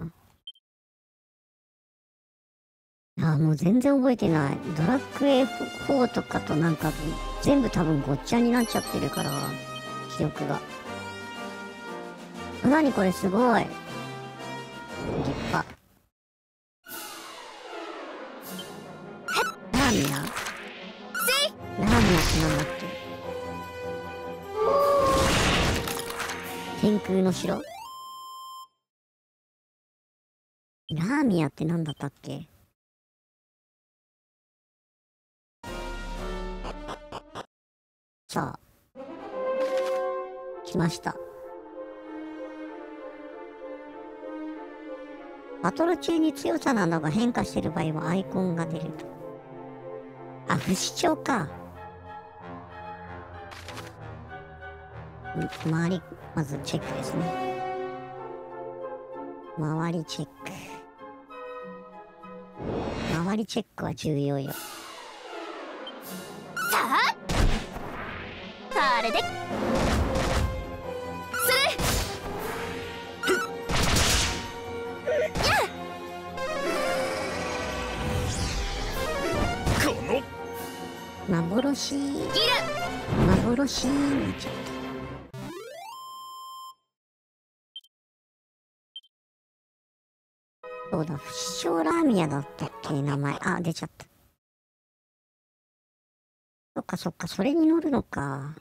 な。もう全然覚えてない。ドラクエ4とかとなんか全部多分ごっちゃになっちゃってるから、記憶が。何これすごい。立派。ラーミアってなんだっけ？天空の城？ラーミアって何だったっけ？さあ、来ました。バトル中に強さなどが変化している場合はアイコンが出ると。不死鳥か。周り、まずチェックですね。周りチェック。周りチェックは重要よ。 さあ、これで幻になっちゃった。そうだ、不死鳥ラーミアだったっけ、名前。出ちゃった。そっか、それに乗るのか。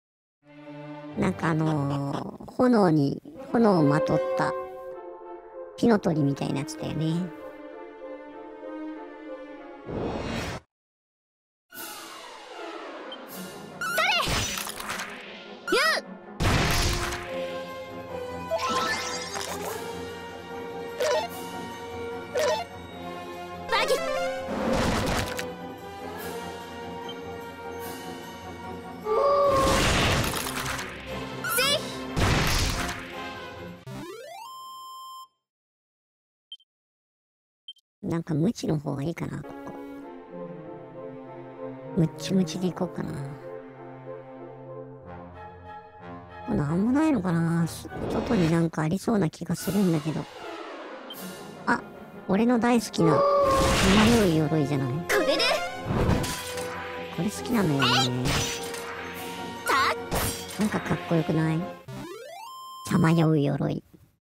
なんか炎をまとった火の鳥みたいなやつだよね。 バギなんかムチの方がいいかな、ここ。ムッチムチでいこうかな。なんもないのかな。外になんかありそうな気がするんだけど。あ、俺の大好きな迷う鎧じゃない。 これでこれ好きなのよね。なんかかっこよくない？さまよう鎧。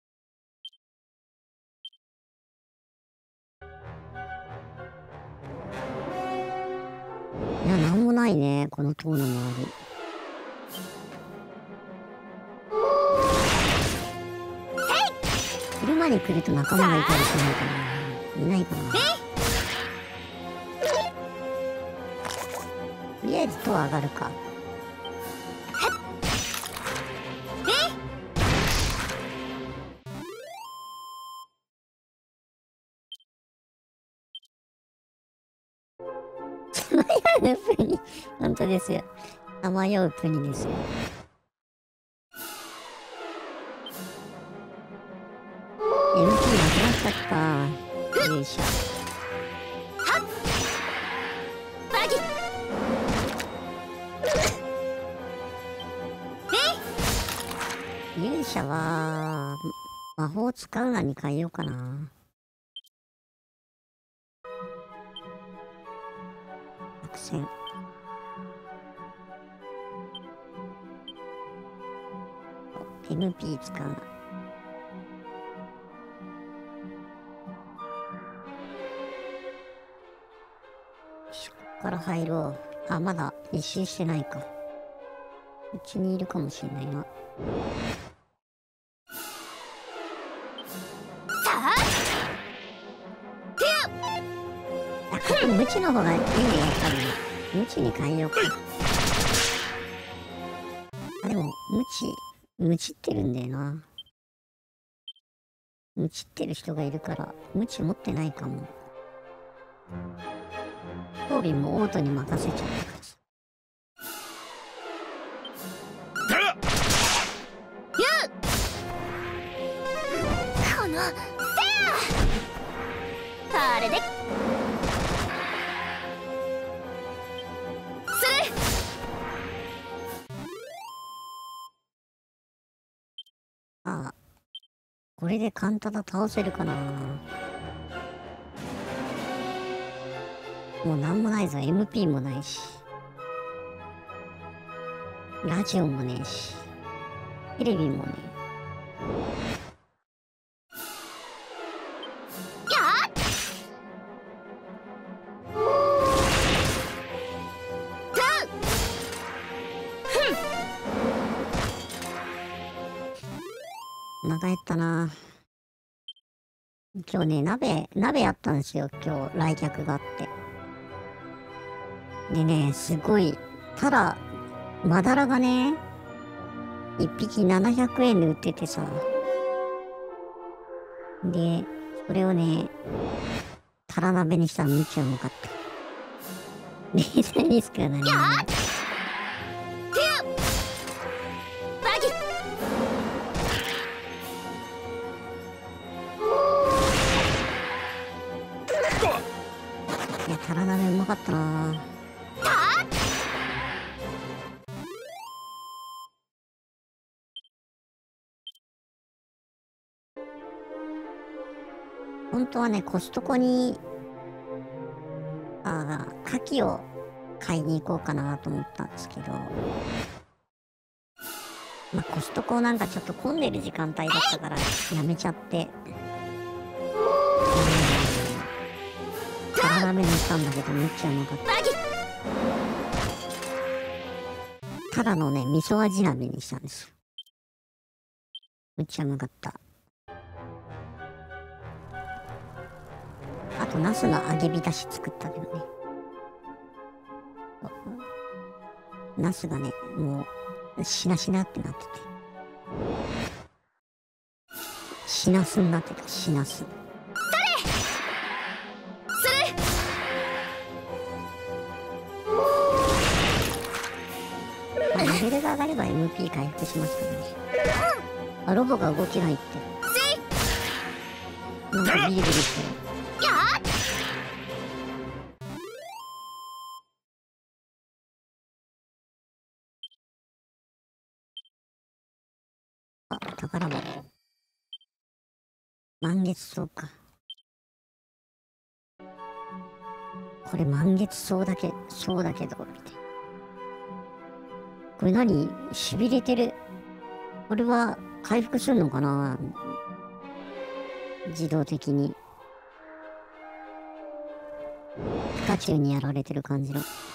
いや、なんもないね、この塔の周り。昼間に来ると仲間がいたりしないかな。いないかな。とりあえず塔上がるか。さまようプニ。本当ですよ。さまようプニですよ。MP なくなっちゃった。よいしょ。 バギ勇者は魔法使うなに変えようかな。作戦。MP 使うな。よし、ここから入ろう。あ、まだ一周してないか。うちにいるかもしれないな。あ、ここムチの方がいいね、やっぱり。ムチに変えようか。あ、でも、ムチってるんだよな。ムチってる人がいるから、ムチ持ってないかも。装備もオートに任せちゃったからさ。 このせやあれでああ、これでカンタダ倒せるかな。もうなんもないぞ。MP もないし。ラジオもねえし。テレビもねえ。お腹減ったな。今日ね、鍋やったんですよ。今日、来客があって。でね、すごい、マダラがね、一匹700円で売っててさ。で、それをね、タラ鍋にしたらめっちゃうまかった。レーザーリスクは何もない。いや、タラ鍋うまかったな。本当はね、コストコに、牡蠣を買いに行こうかなと思ったんですけど、まあ、コストコなんかちょっと混んでる時間帯だったからやめちゃって、タラ鍋にしたんだけどめっちゃうまかった。ただのね、味噌味鍋にしたんですよ。めっちゃうまかった。 とナスの揚げ浸し作ったけどね。ナスがね、もうしなしなってなってて、しなすになってた。しなす。レベルが上がれば MP 回復しますからね。あ、ロボが動けないって。なんかビリビリしてる。あ、宝箱。満月草か。これ満月草だけ、そうだけど、みたいな。これ何？痺れてる。これは回復するのかな？自動的に。ピカチュウにやられてる感じの。なんか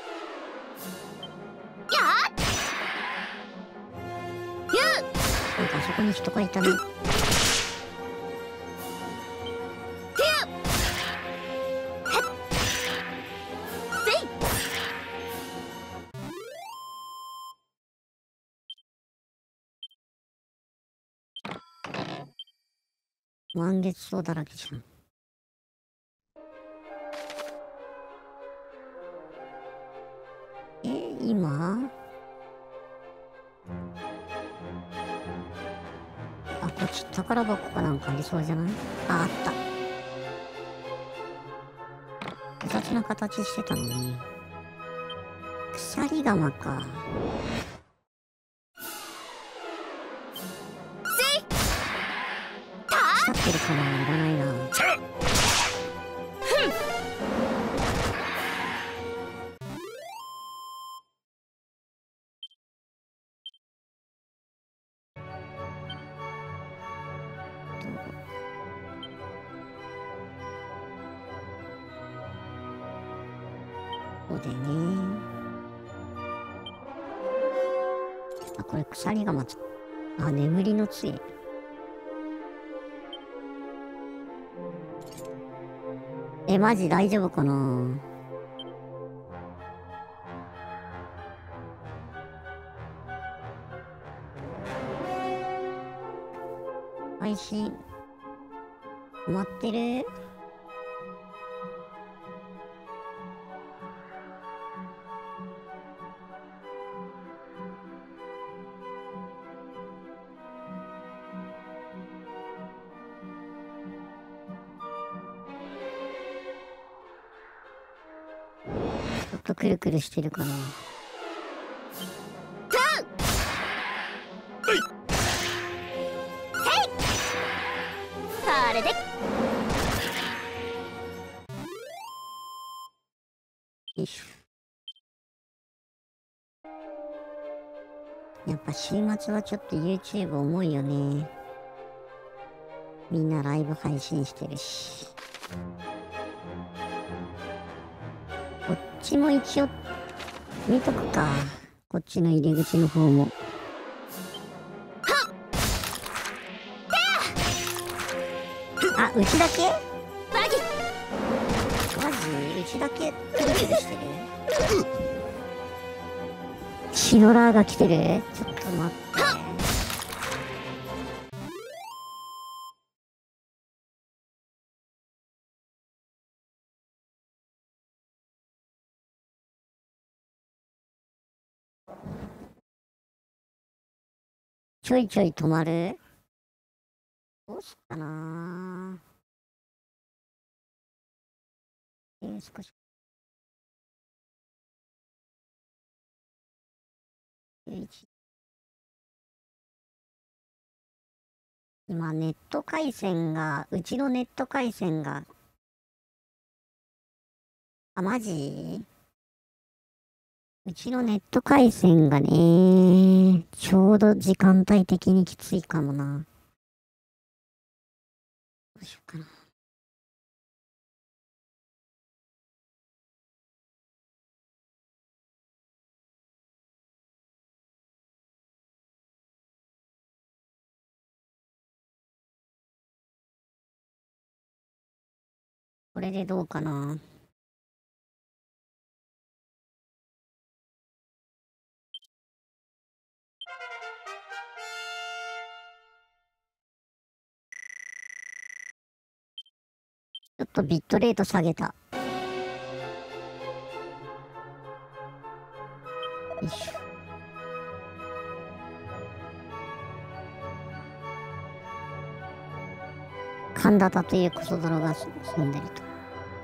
あそこに人がいたね。満月草だらけじゃん。今あ、こっち宝箱かなんかありそうじゃない？あ、あった。複雑な形してたのに。鎖鎌か。腐ってるからはいらないな。そうだよね。あ、これ鎖鎌つ。あ、眠りの杖。マジ大丈夫かな？配信止まってる？ちょっとくるくるしてるかな。 あれでよいしょ。やっぱ週末はちょっと YouTube 重いよね。みんなライブ配信してるし。こっちも一応見とくか。こっちの入り口の方も。あ、うちだけ？マジ？うちだけクルクルしてる？シノラーが来てる？ちょっと待って。ちょいちょい止まる？どうすっかな少し。11。今ネット回線が、うちのネット回線が、あ、マジ？うちのネット回線がね、ちょうど時間帯的にきついかもな。どうしようかな。 これでどうかな。ちょっとビットレート下げた。よいしょ。神田田というクソ泥が住んでると。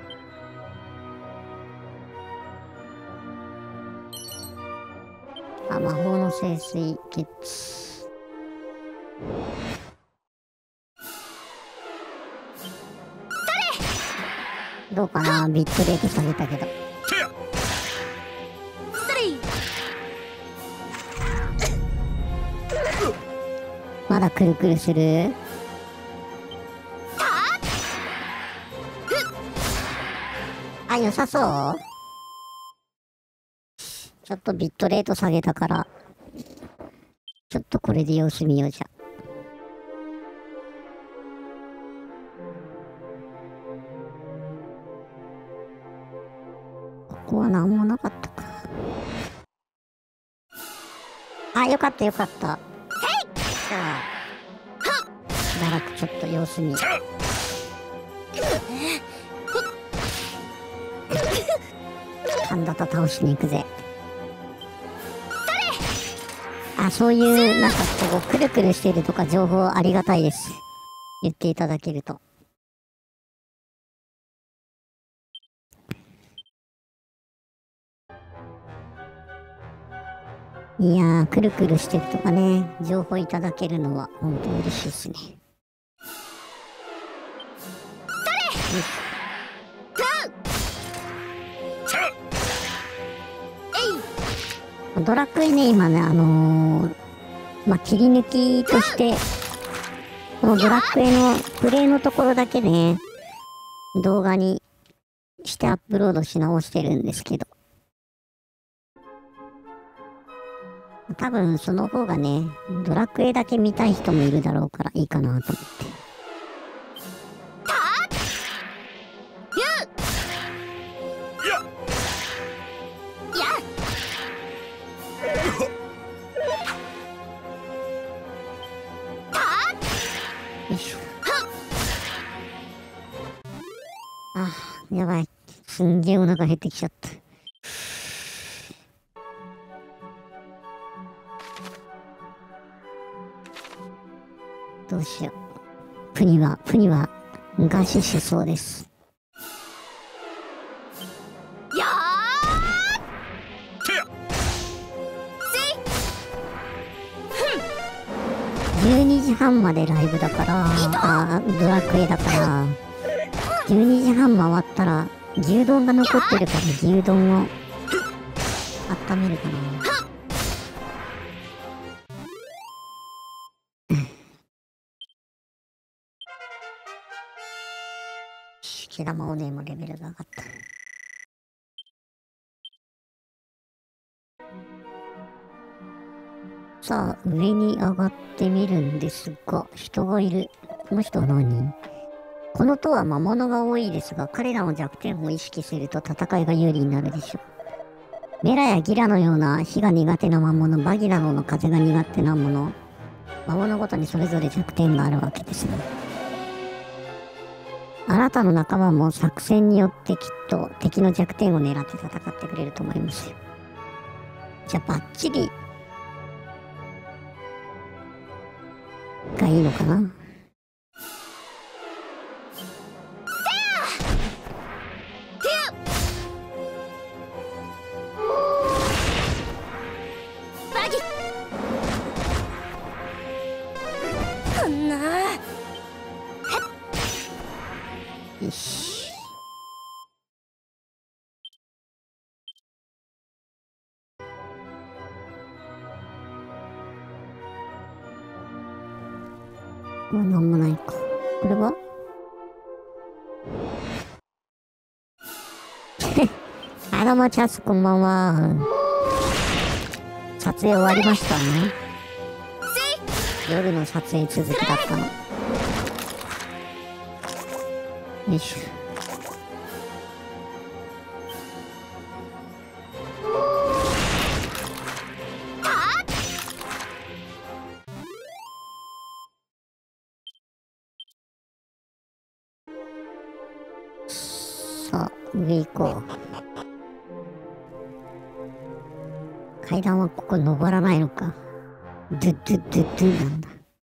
あ、魔法の聖水ゲッツ。どうかな、ビットレート下げたけど。まだくるくるする。あ、良さそう。ちょっとビットレート下げたから、ちょっとこれで様子見ようじゃ。ここは何もなかったか。あ、よかったよかった。じゃあ、しばらくちょっと様子見。神田田倒しに行くぜ。あ、そういうなんかこうくるくるしてるとか情報ありがたいです。言っていただけると。いやー、くるくるしてるとかね、情報いただけるのは本当嬉しいですね。ドラクエね、今ね、切り抜きとして、このドラクエのプレイのところだけね、動画にしてアップロードし直してるんですけど、多分その方がね、ドラクエだけ見たい人もいるだろうからいいかなと思って。あ、やばい。すんげえお腹減ってきちゃった。どうしよう。プニは餓死しそうです。12時半までライブだから、ドラクエだから、12時半回ったら牛丼が残ってるから牛丼を温めるかな。毛玉おねえもレベルが上がった。さあ、上に上がってみるんですが、人がいる。この人は何？この塔は魔物が多いですが、彼らの弱点を意識すると戦いが有利になるでしょう。メラやギラのような火が苦手な魔物、バギラノの風が苦手なもの、魔物ごとにそれぞれ弱点があるわけですね。あなたの仲間も作戦によってきっと敵の弱点を狙って戦ってくれると思いますよ。じゃあバッチリがいいのかな。よし。なんもないか。これはどうもチャス、こんばんは。撮影終わりましたね。夜の撮影続きだったの。よいしょ。 さあ、上行こう。階段はここ登らないのか。ドゥドゥドゥドゥなんだ。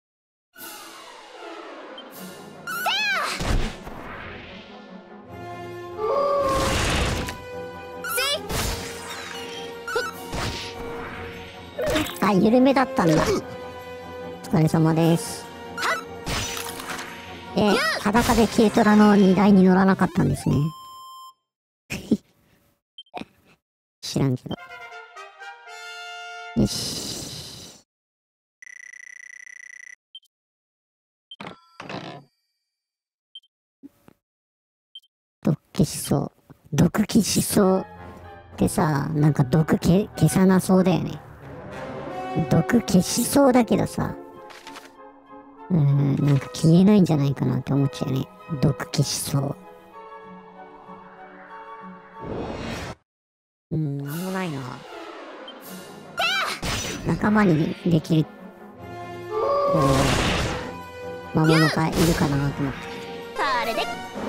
あ、緩めだったんだ。お疲れ様です。裸で軽トラの荷台に乗らなかったんですね。知らんけど。よし。毒消しそう。毒消しそうってさ、なんか毒消さなそうだよね。毒消しそうだけどさ、なんか消えないんじゃないかなって思っちゃうね。毒消しそう。なんもないな。仲間にできる、こう、魔物がいるかなと思って。 あれで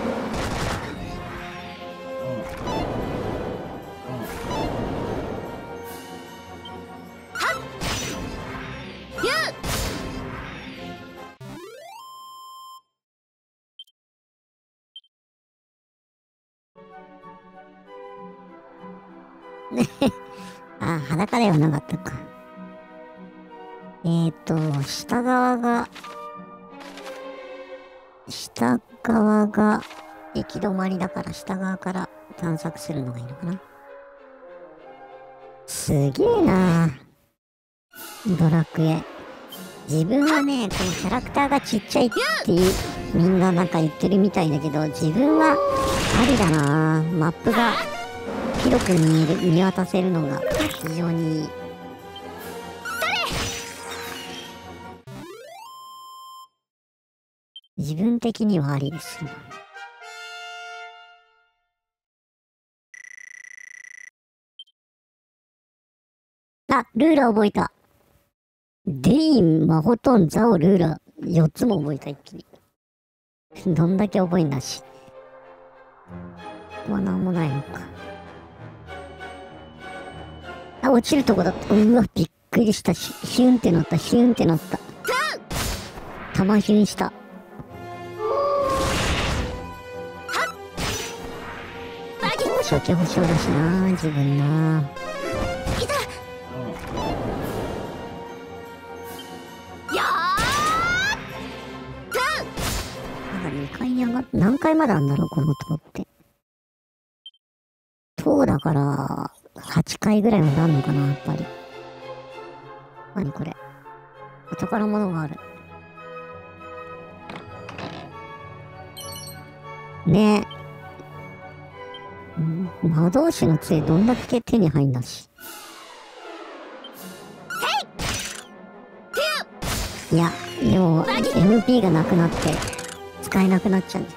あ、裸ではなかったか。下側が行き止まりだから下側から探索するのがいいのかな。すげえなドラクエ。自分はね、このキャラクターがちっちゃいっていう、みんななんか言ってるみたいだけど、自分はありだなマップが広く見渡せるのが非常にいい。自分的にはありですよ。あ、ルーラ覚えた。デイン、マホトン、ザオ、ルーラ、4つも覚えた一気に。どんだけ覚えんだし。ここはなんもないのか。あ、落ちるとこだった。うわ、びっくりした。ヒュンってなった、ヒュンってなった。玉ヒュンした。初期保証だしな、自分な。2階に上がって、何階まであるんだろう、この塔って。塔だから、8階ぐらいまであるのかな、やっぱり。何これ。お宝物がある。ねえ。魔導士の杖どんだけ手に入んだし。いや、でも、MP がなくなって、使えなくなっちゃうんだよ。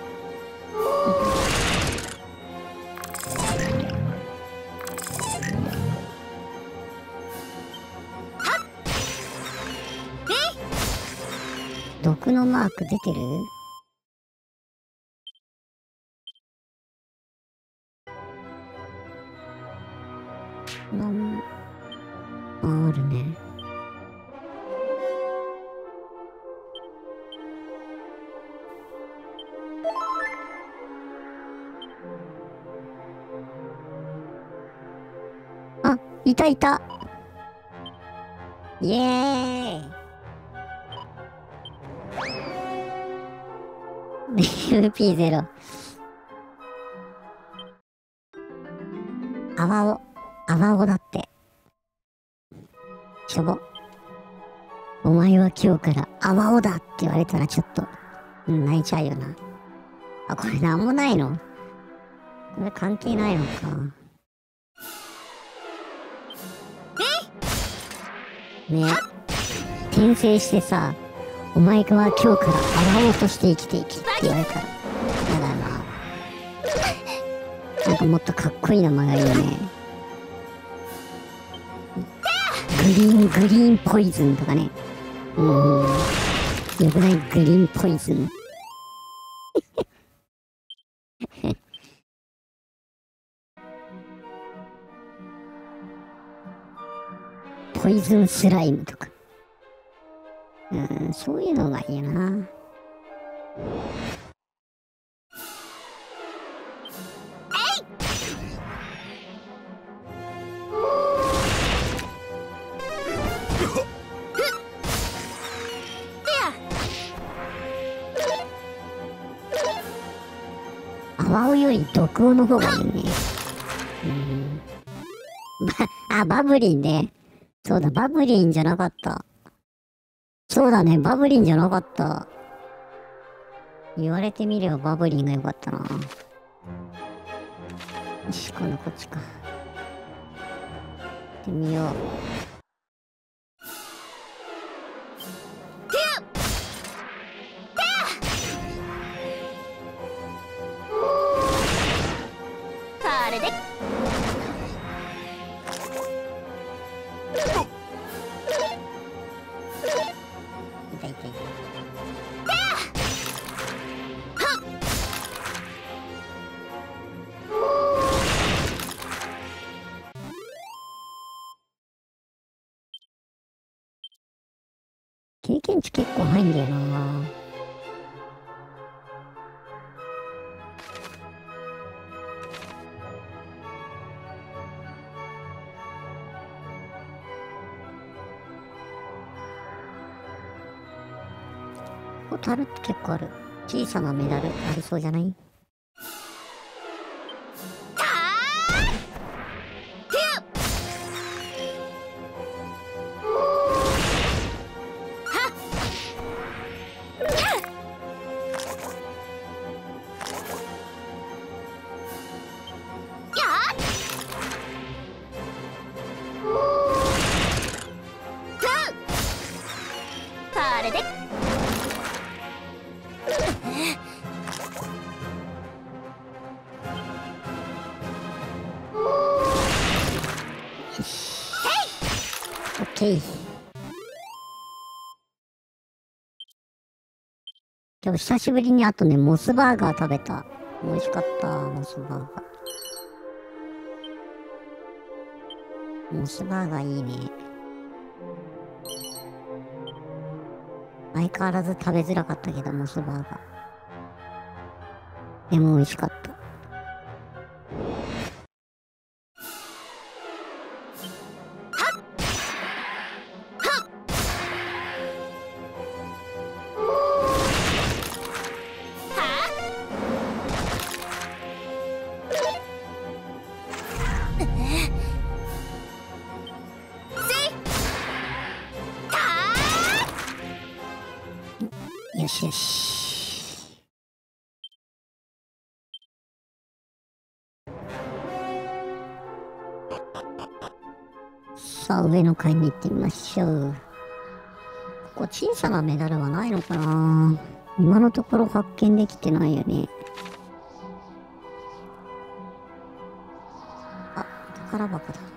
毒のマーク出てる？あるね。あ、いたいた。イエーイ。MP0。泡をだって。しょぼ。お前は今日から泡をだって言われたらちょっと、泣いちゃうよな。あ、これなんもないの？これ関係ないのか。ね、転生してさ、お前は今日から泡をとして生きていきって言われたら、やだな。なんかもっとかっこいい名前がいいよね。グリーンポイズンとかね。よくない？グリーンポイズン。 ポイズンスライムとか。そういうのがいいな。泡より毒王の方がいいね。バブリンね。そうだ、バブリンじゃなかった。そうだね、バブリンじゃなかった。言われてみればバブリンが良かったな。よし、今度こっちか。行ってみよう。 あれで痛い痛い痛い。経験値結構入んだよな。タルって結構ある。小さなメダルありそうじゃない？ あれでオッケー。でも久しぶりにあとね、モスバーガー食べた。美味しかった、モスバーガー。モスバーガーいいね。相変わらず食べづらかったけど、モスバーガー。でも美味しかった。よしよし。さあ、上の階に行ってみましょう。ここ小さなメダルはないのかな？今のところ発見できてないよね。あ、宝箱だ。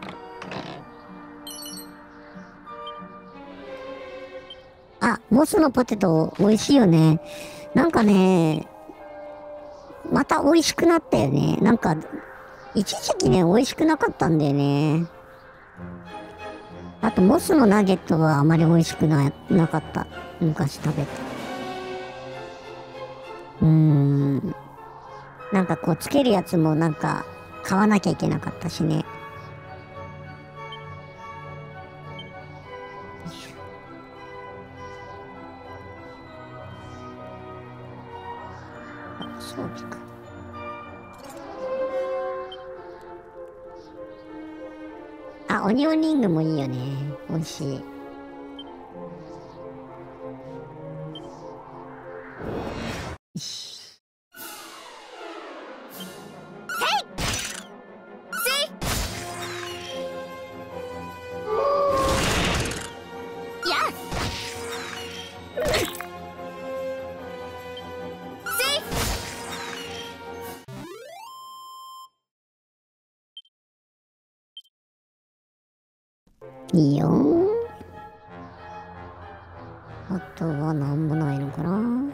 あ、モスのポテト美味しいよね。なんかね、また美味しくなったよね。なんか、一時期ね、美味しくなかったんだよね。あと、モスのナゲットはあまり美味しくなかった。昔食べた。なんかこう、つけるやつもなんか、買わなきゃいけなかったしね。装備か。あ、オニオンリングもいいよね。美味しい。よし。いいよ。あとはなんもないのかな。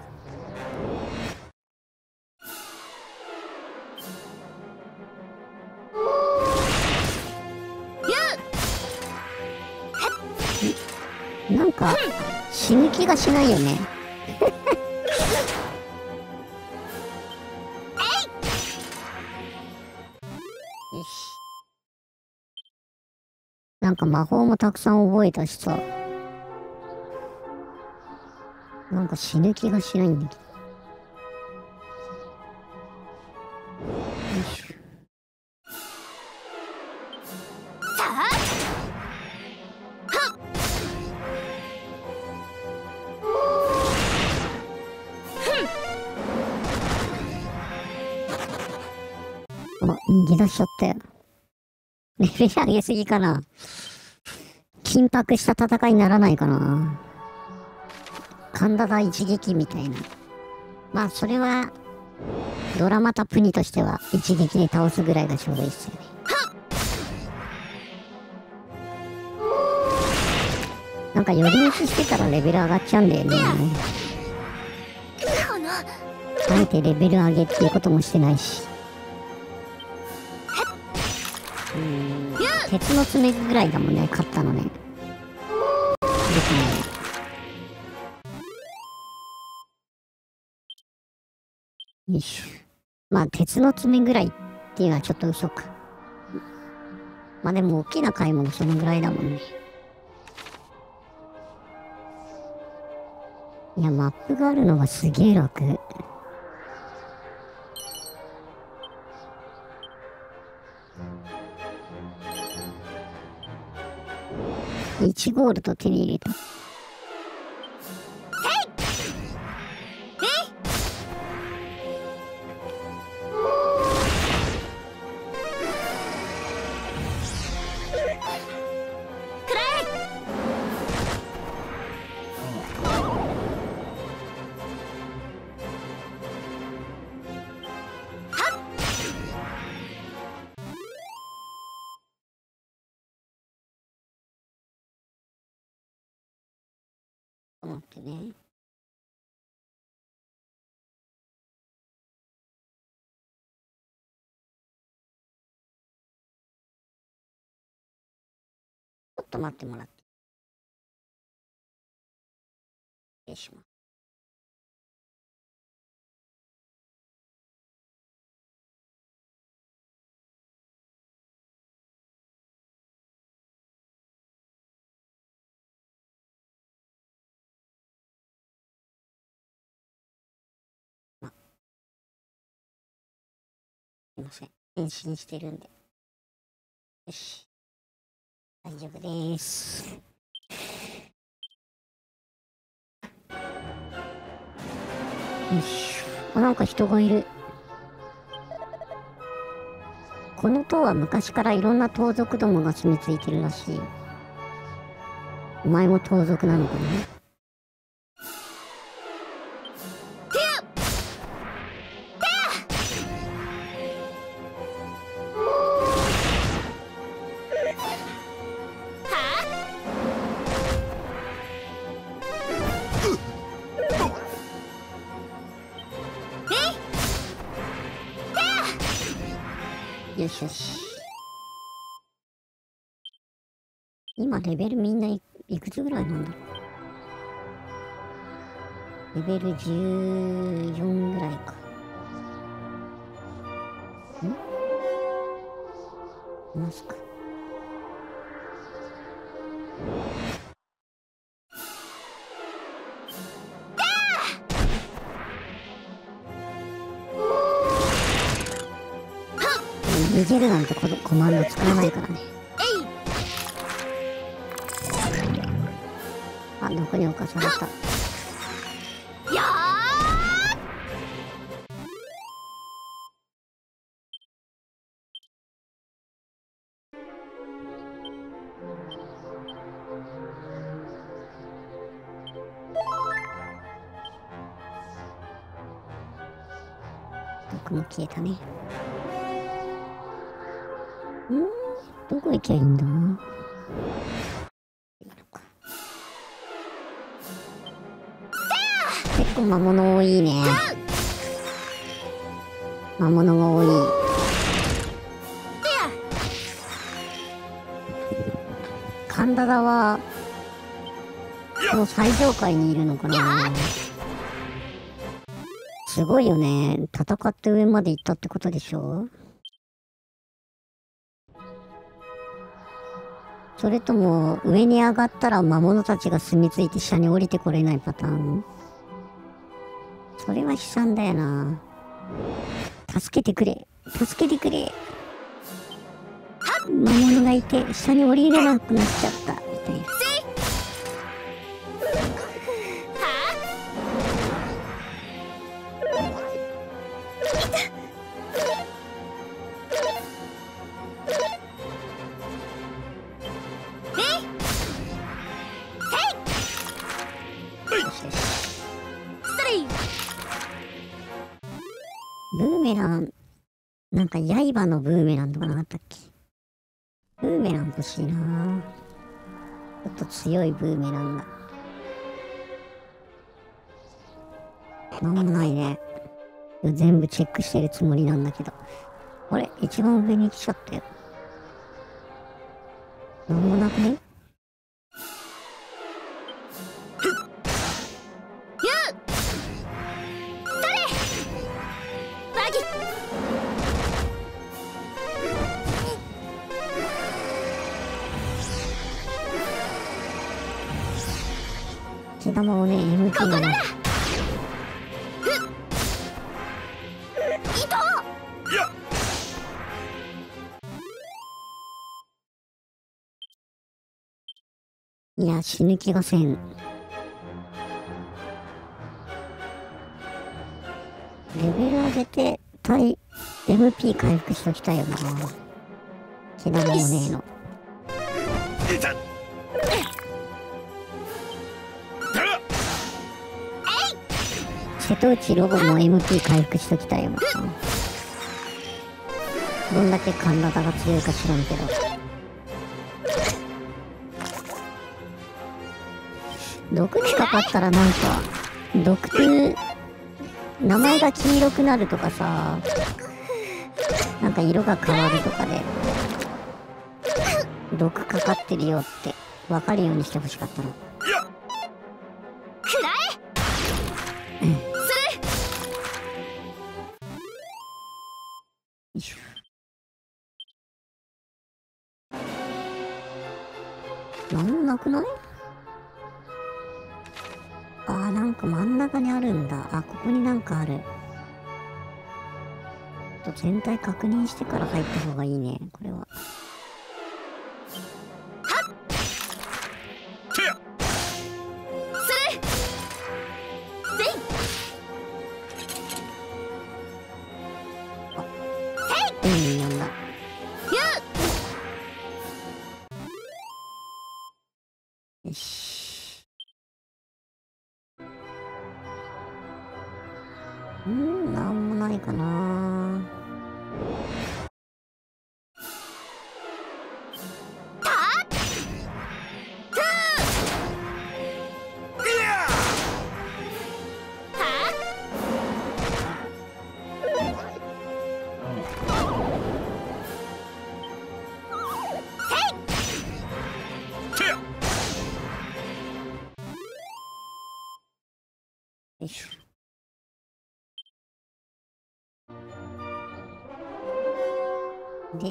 か死ぬ気がしないよね。よし。なんか魔法もたくさん覚えたしさ、なんか死ぬ気がしないんだけど。よいしょ。逃げ出しちゃったよ。レベル上げすぎかな。緊迫した戦いにならないかな。神田田一撃みたいな。まあそれはドラマタプニとしては一撃で倒すぐらいがちょうどいいっすよね。なんか寄り道してたらレベル上がっちゃうんだよね。あえてレベル上げっていうこともしてないし。鉄の爪ぐらいだもんね、勝ったのね。ですね。よいしょ。まあ鉄の爪ぐらいっていうのはちょっと嘘か。まあでも大きな買い物そのぐらいだもんね。いや、マップがあるのがすげえ楽。1ゴールド手に入れた。待ってね。ちょっと待ってもらって。失礼します。すいません。返信してるんで。よし。大丈夫です。よし。あ、なんか人がいる。この塔は昔からいろんな盗賊どもが住み着いてるらしい。お前も盗賊なのかな？よしよし。今レベルみんないくつぐらいなんだろう。レベル14ぐらいか。いますか。逃げるなんてコマンド使わないからね。あ、どこに置かされた。毒も消えたね。どこ行きゃいいんだ？結構魔物多いね。魔物が多い。神田田はもう最上階にいるのかな。すごいよね。戦って上まで行ったってことでしょ。それとも上に上がったら魔物たちが住み着いて下に降りてこれないパターン。それは悲惨だよな。助けてくれ、助けてくれ。魔物がいて下に降りれなくなっちゃったみたいな。ブーメラン、なんか刃のブーメランとかなかったっけ。ブーメラン欲しいな。ちょっと強いブーメランが。なんもないね。全部チェックしてるつもりなんだけど。あれ、一番上に来ちゃったよ。なんもなくね。毛玉をね、MP がね。いや、死ぬ気がせん。レベル上げて、MP 回復しときたいよな。毛玉もねえの。瀬戸内ロボも MP 回復しときたいよな。どんだけ体が強いか知らんけど。毒にかかったらなんか、毒って名前が黄色くなるとかさ、なんか色が変わるとかで、毒かかってるよって分かるようにしてほしかったの。なんもなくない？あー、なんか真ん中にあるんだ。あ、ここになんかある。全体確認してから入った方がいいね、これは。なんだ。よし。なんもないかな。よいしょ。で、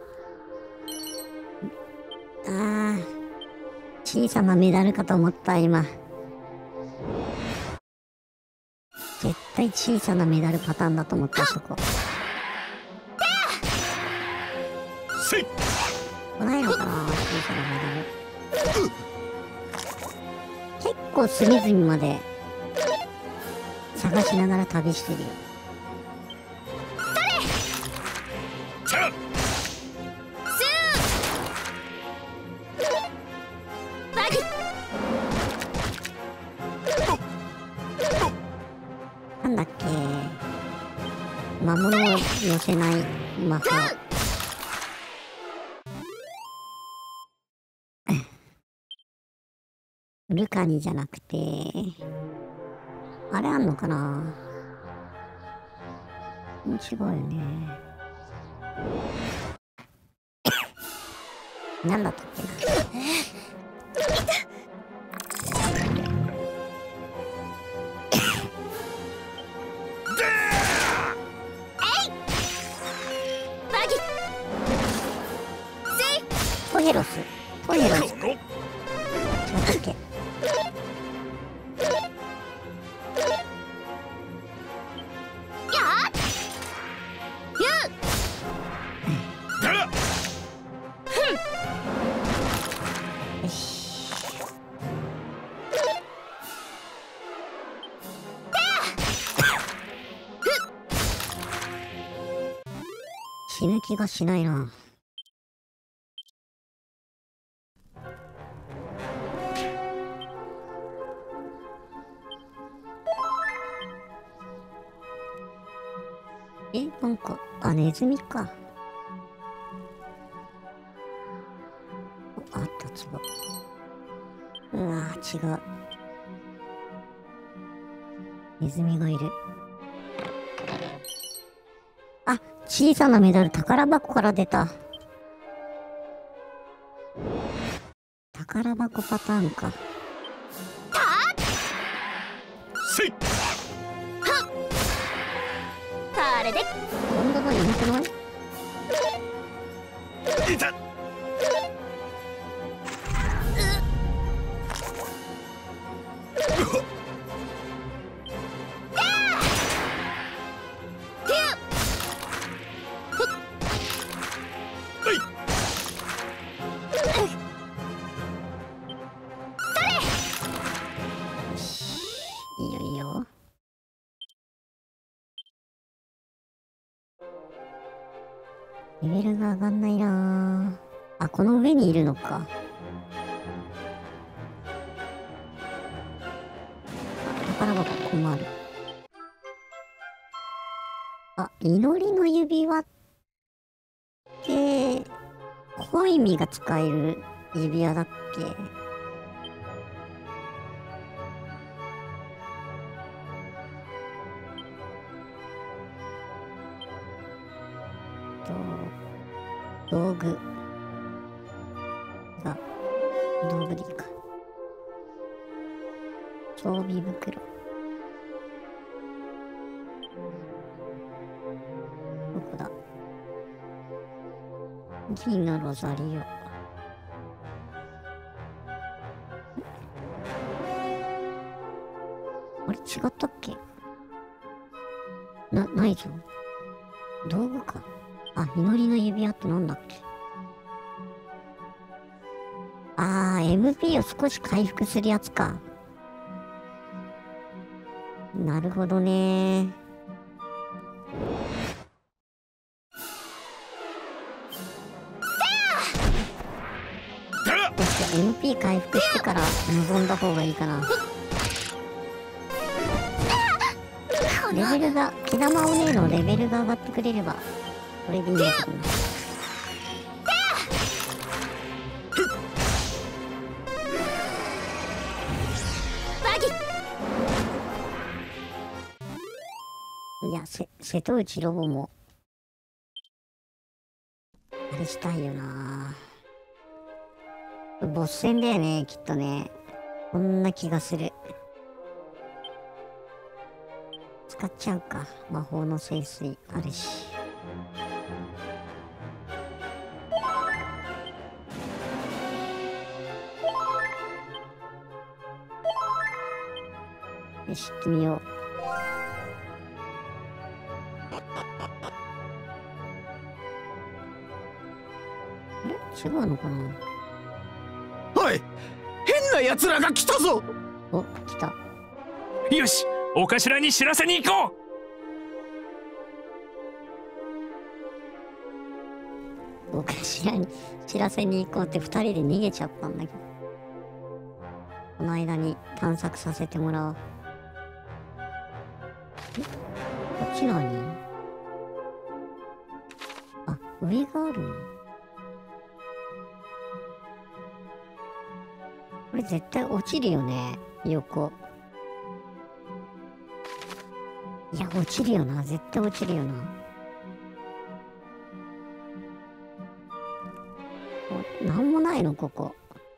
小さなメダルかと思った、今。絶対小さなメダルパターンだと思った、そこ。来ないのかな、小さなメダル。結構隅々まで探しながら旅してるよ。なんだっけ、魔物を寄せない魔法。ルカニじゃなくて、あれあんのかな。もう違うよね。なんだったっけな。 死ぬ気がしないな。なんか、ネズミか。あった、つば。うわー、違う。ネズミがいる。あ、小さなメダル、宝箱から出た。宝箱パターンか。 せいあれで今度はいなくない？ いたいいよいいよ。レベルが上がんないなあ。この上にいるのか。宝箱ここもある。祈りの指輪って、コイミが使える指輪だっけ？道具でいいか。装備袋。どこだ？銀のロザリオ。あれ違ったっけ？ないぞ。道具か。祈りの指輪ってなんだっけ？MP を少し回復するやつか。なるほどね。MP 回復してから臨んだ方がいいかな。レベルが、毛玉お姉のレベルが上がってくれればこれでいいんだけどな。いや、瀬戸内ロボもあれしたいよな。ボス戦だよね、きっとね。こんな気がする。使っちゃうか。魔法の聖水あるし。よし、行ってみよう。違うのかな。 おい、変な奴らが来たぞ。 お、来た。 よし、お頭に知らせに行こお頭に知らせに行こうって二人で逃げちゃったんだけど、この間に探索させてもらおう。こっち何？上があるの？これ絶対落ちるよね、横。いや、落ちるよな。絶対落ちるよな。なんもないの、ここ。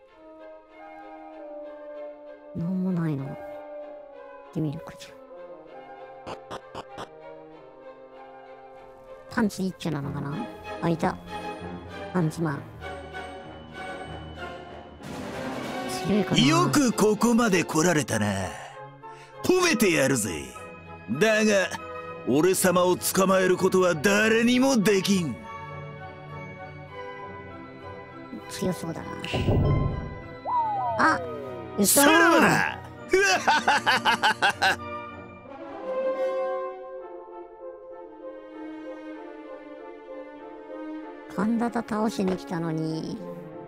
なんもないの。行ってみるか、じゃあ。パンツ一丁なのかな？いた。パンツマン。強いかな。 よくここまで来られたな。褒めてやるぜ。だが俺様を捕まえることは誰にもできん。 強そうだな。嘘さらばだ。 カンダタ倒しに来たのに。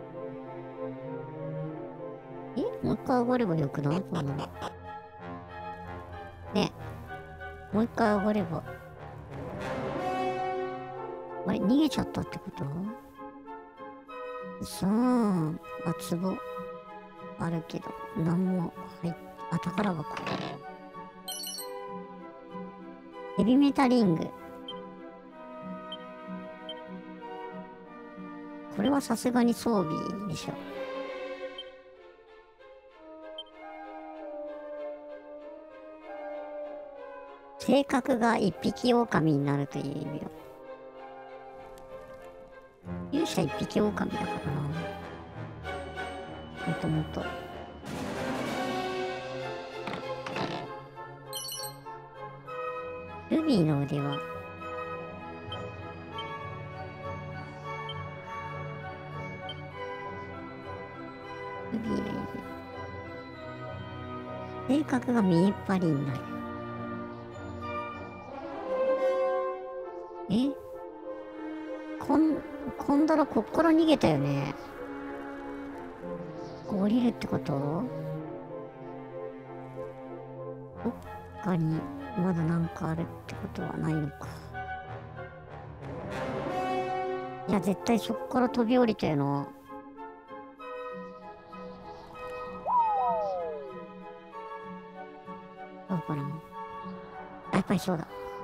もう一回上がればよくないかな。ね。もう一回上がれば。あれ、逃げちゃったってこと？さあ、壺あるけど、なんも入っ、宝箱。ヘビメタリング。これはさすがに装備でしょ。性格が一匹狼になるという意味よ。勇者一匹狼だからな。もともと。ルビーの腕はルビーの指。性格が見えっ張りになる。こんだらこっから逃げたよね。降りるってこと？どっかにまだなんかあるってことはないのか。いや、絶対そっから飛び降りたよな。どうかな。やっぱりそうだ。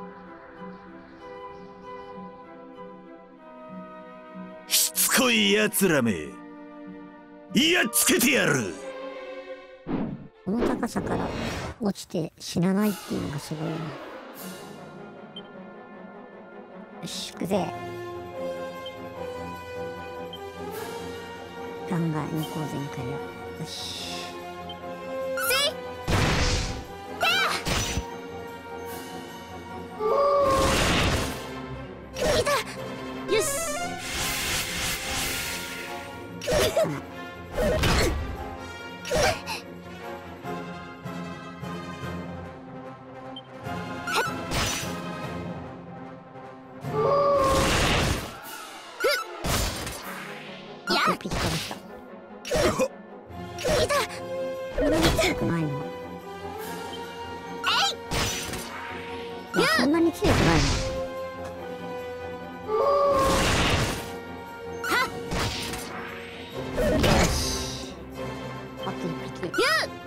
しつこいやつらめ、やっつけてやる。 この高さから落ちて死なないっていうのがすごいな。よし、行くぜ。ガンガン行こうぜ、今回は。よし。 よし。 ピッカでした。これは強くないの？いや、そんなに強くないの？よし。あと一匹。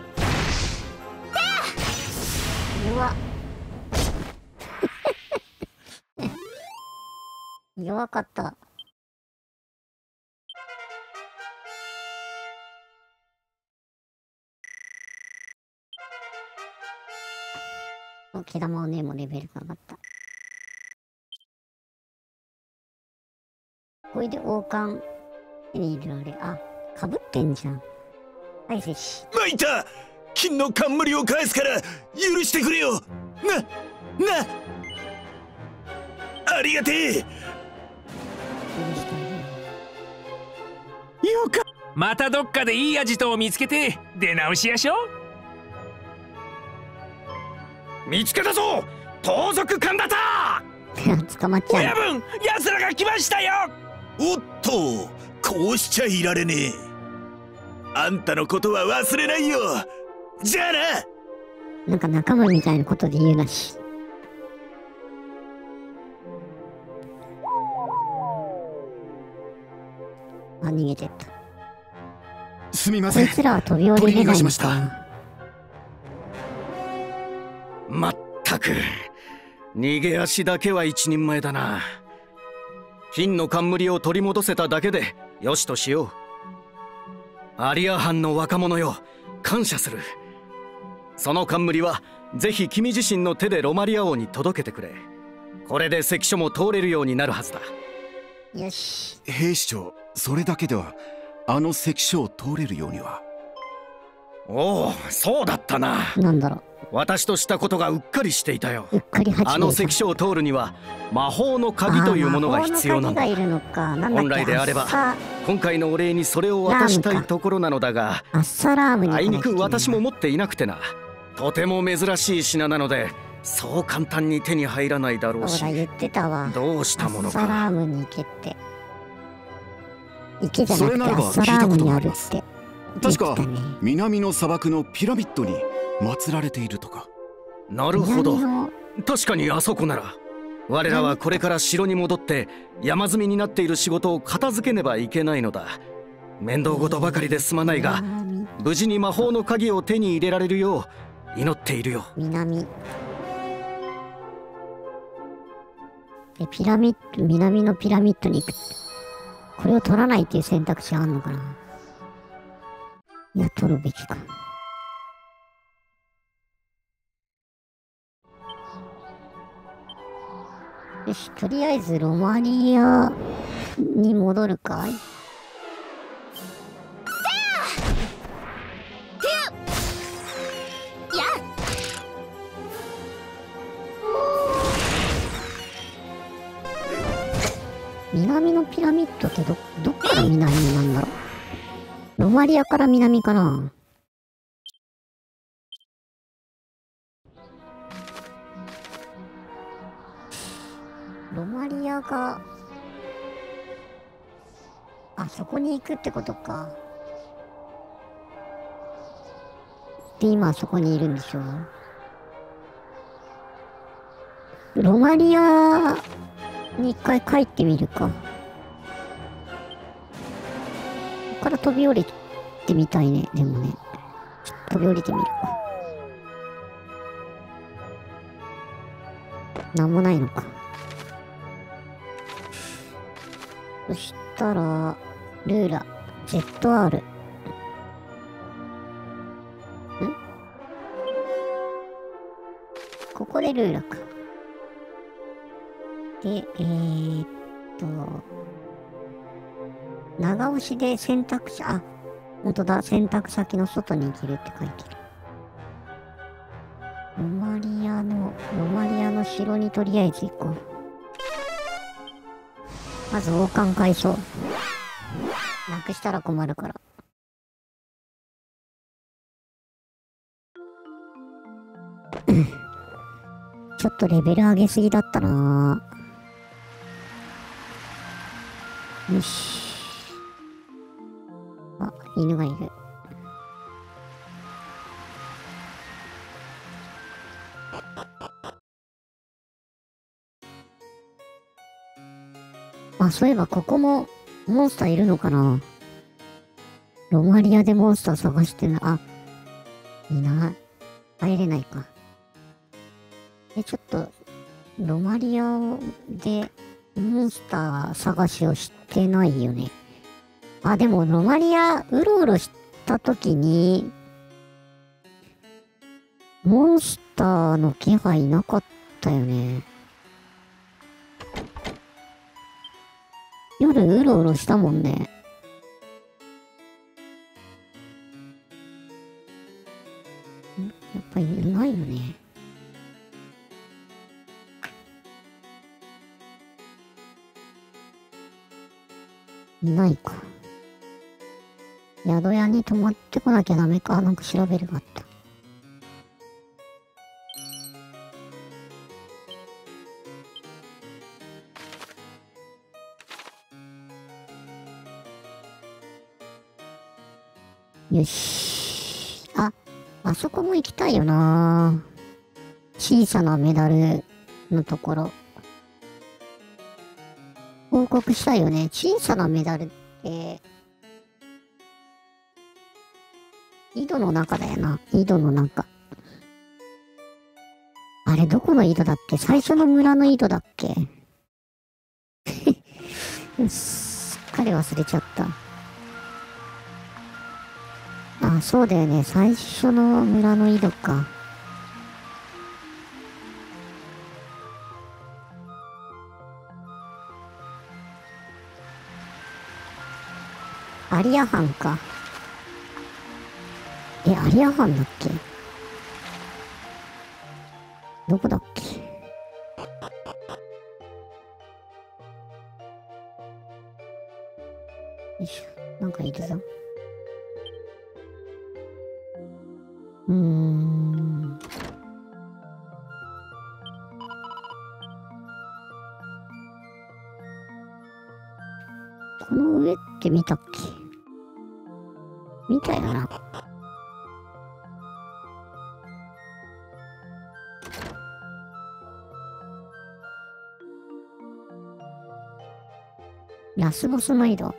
うわ。弱かった。毛玉をねもレベルが上がった。これで王冠手に入れられる。あ、かぶってんじゃん。はい、せし。 まいた、金の冠を返すから許してくれよ。ありがてえ。 許したんだよ。 よか。またどっかでいいアジトを見つけて出直しやしょ。見つけたぞ、盗賊カンダタ。 捕まっちゃう。 親分、奴らが来ましたよ。 おっと、こうしちゃいられねえ。あんたのことは忘れないよ。じゃあな。 なんか仲間みたいなことで言うなし。あ、逃げてった。 すみません。 こいつらは飛び降りれないのか。 まったく、逃げ足だけは一人前だな。金の冠を取り戻せただけでよしとしよう。アリア藩の若者よ、感謝する。その冠はぜひ君自身の手でロマリア王に届けてくれ。これで関所も通れるようになるはずだ。 よし。 兵士長、それだけではあの関所を通れるようには。 おお、そうだったな。 なんだろう。 私としたことがうっかりしていたよ。 うっかりあの関所を通るには魔法の鍵というものが必要なんだ。本来であれば今回のお礼にそれを渡したいところなのだが、 アッサラームにあいにく私も持っていなくてな。とても珍しい品なのでそう簡単に手に入らないだろうし。 ほら言ってたわ。 どうしたものか。 アッサラームに行けって。 池じゃなくてアッサラームにあるって確か南の砂漠のピラミッドに祀られているとか。 なるほど。確かにあそこなら我らはこれから城に戻って山積みになっている仕事を片付けねばいけないのだ。面倒事ばかりで済まないが無事に魔法の鍵を手に入れられるよう祈っているよ。 南南のピラミッドに行く。これを取らないっていう選択肢あんのかな。いや、取るべきか。よし、とりあえずロマリアに戻るかい。南のピラミッドってどっから南なんだろう。ロマリアから南かな。ロマリアがあそこに行くってことか。で今あそこにいるんでしょ。ロマリアに一回帰ってみるか。ここから飛び降りてみたいね。でもね、飛び降りてみるか。なんもないのか。そしたらルーラ ZR ここでルーラか。で、長押しで選択肢、あ、ほんとだ、選択先の外に行けるって書いてる。ロマリアの城にとりあえず行こう。まず王冠階層。なくしたら困るから。ちょっとレベル上げすぎだったなぁ。よし。あ、犬がいる。あ、そういえばここもモンスターいるのかな。ロマリアでモンスター探してる。あ、いない。入れないか。ちょっと、ロマリアでモンスター探しをしてないよね。あ、でもロマリアうろうろしたときに、モンスターの気配なかったよね。夜うろうろしたもんね。やっぱりいないよね。いないか。宿屋に泊まってこなきゃダメか。なんか調べるがあった。よし。あそこも行きたいよな。小さなメダルのところ。報告したいよね。小さなメダルって、井戸の中だよな。井戸の中。あれ、どこの井戸だっけ？最初の村の井戸だっけ？すっかり忘れちゃった。あ、そうだよね。最初の村の井戸か。アリア藩か。アリア藩だっけ？どこだっけ？よいしょ。なんかいるぞ。 この上って見たっけ？見たよな。ラスボスの井戸。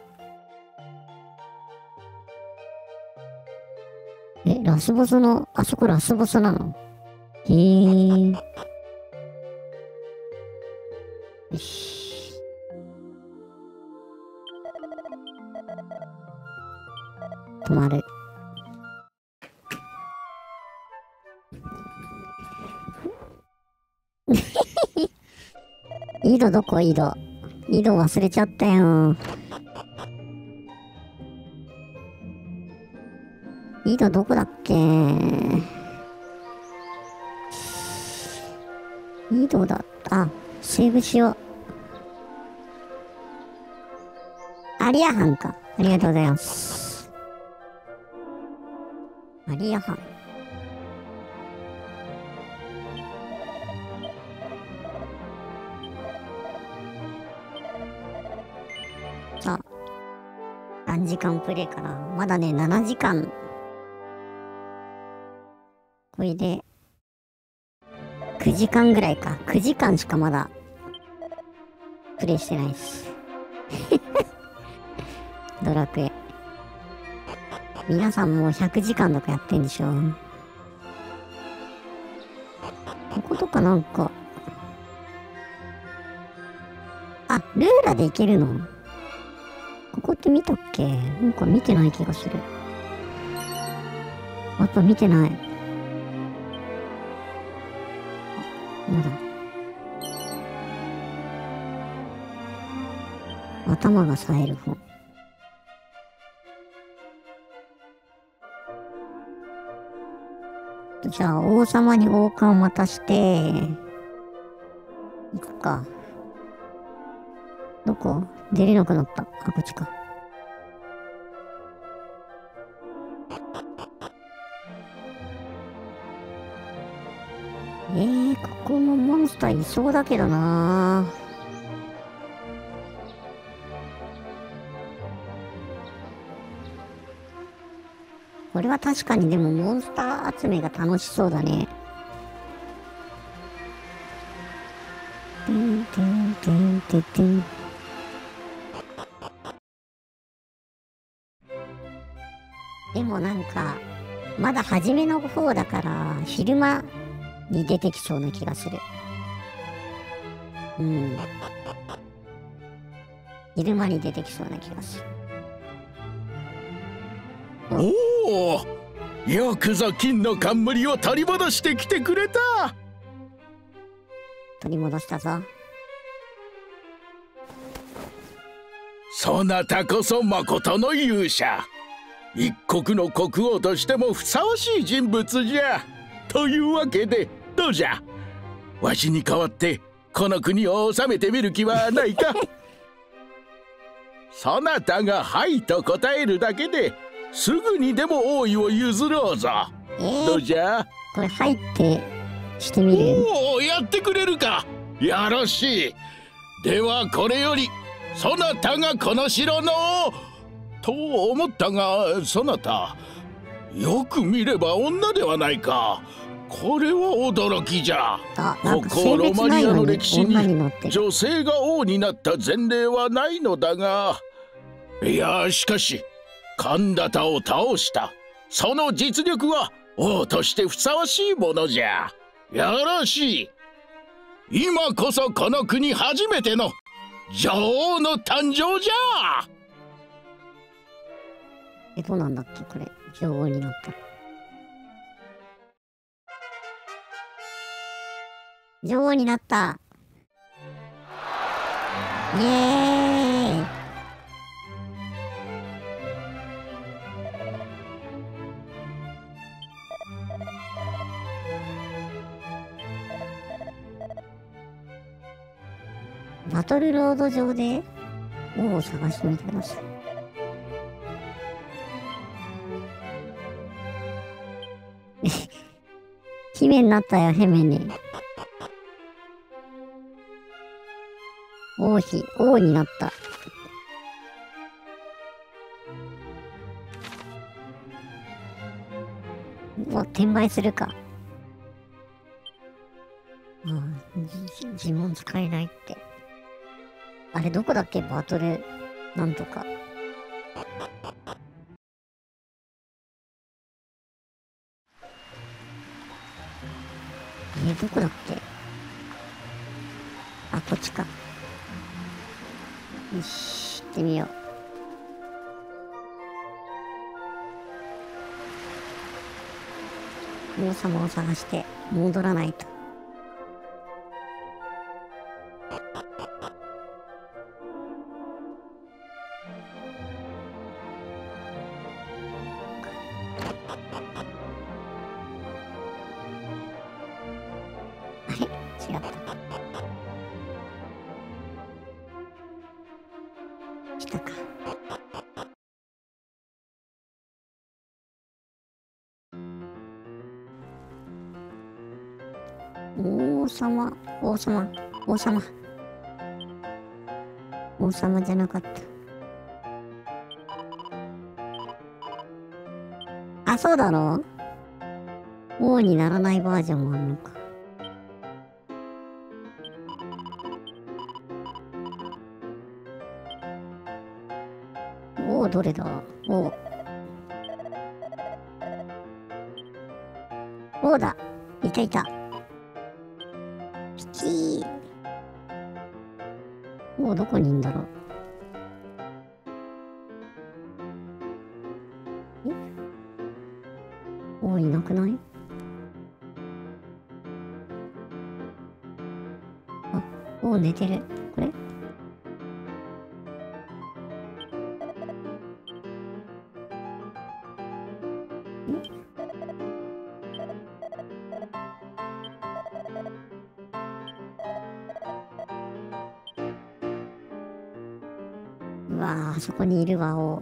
ラスボスの、あそこラスボスなの？へえ。よし。止まる。井戸どこ？井戸。井戸忘れちゃったよ。井戸どこだっけ？井戸だった。あ、セーブしよう。アリア藩か。ありがとうございます。アリア藩。さあ、何時間プレイかな。まだね、7時間。これで、9時間ぐらいか。9時間しかまだ、プレイしてないです。ドラクエ。皆さんもう100時間とかやってんでしょ。こことかなんか、あ、ルーラでいけるの？ここって見たっけ？なんか見てない気がする。やっぱ見てない。まだ。頭が冴える本。じゃあ、王様に王冠を渡して、行くか。どこ？出れなくなった。あ、こっちか。ここもモンスターいそうだけどな。これは確かにでもモンスター集めが楽しそうだね。てんてんてんてんてん。でもなんか、まだ初めの方だから、昼間に出てきそうな気がする。うん。昼間に出てきそうな気がする。 おお、よくぞ金の冠を取り戻してきてくれた。 取り戻したぞ。 そなたこそ誠の勇者。一国の国王としてもふさわしい人物じゃ。というわけでどうじゃ、わしに代わってこの国を治めてみる気はないか？そなたが「はい」と答えるだけですぐにでも王位を譲ろうぞ。どうじゃ？ これ入ってしてみる？ おお、やってくれるか。よろしい。ではこれよりそなたがこの城のと思ったが、そなたよく見れば女ではないか。これは驚きじゃ。ここロマニアの歴史に女性が王になった前例はないのだが、いやしかし神田田を倒したその実力は王としてふさわしいものじゃ。よろしい。今こそこの国初めての女王の誕生じゃ。 どうなんだっけこれ、女王になったら。女王になった。イエーイ。バトルロード上で王を探してみてください。姫になったよ、ヘメに。王妃、王になった。 もう転売するか。呪文使えないって。あれどこだっけ、バトルなんとか。どこだっけ。あ、こっちか。よし、行ってみよう。王様を探して戻らないと。違った。下か。王様、王様、王様。王様じゃなかった。あ、そうだろう。王にならないバージョンもあるのか。どれだ。おだ。いたいた。ピチー。どこにいんだろう。いなくない？あ、寝てる。これ？うわあそこにいるわ、お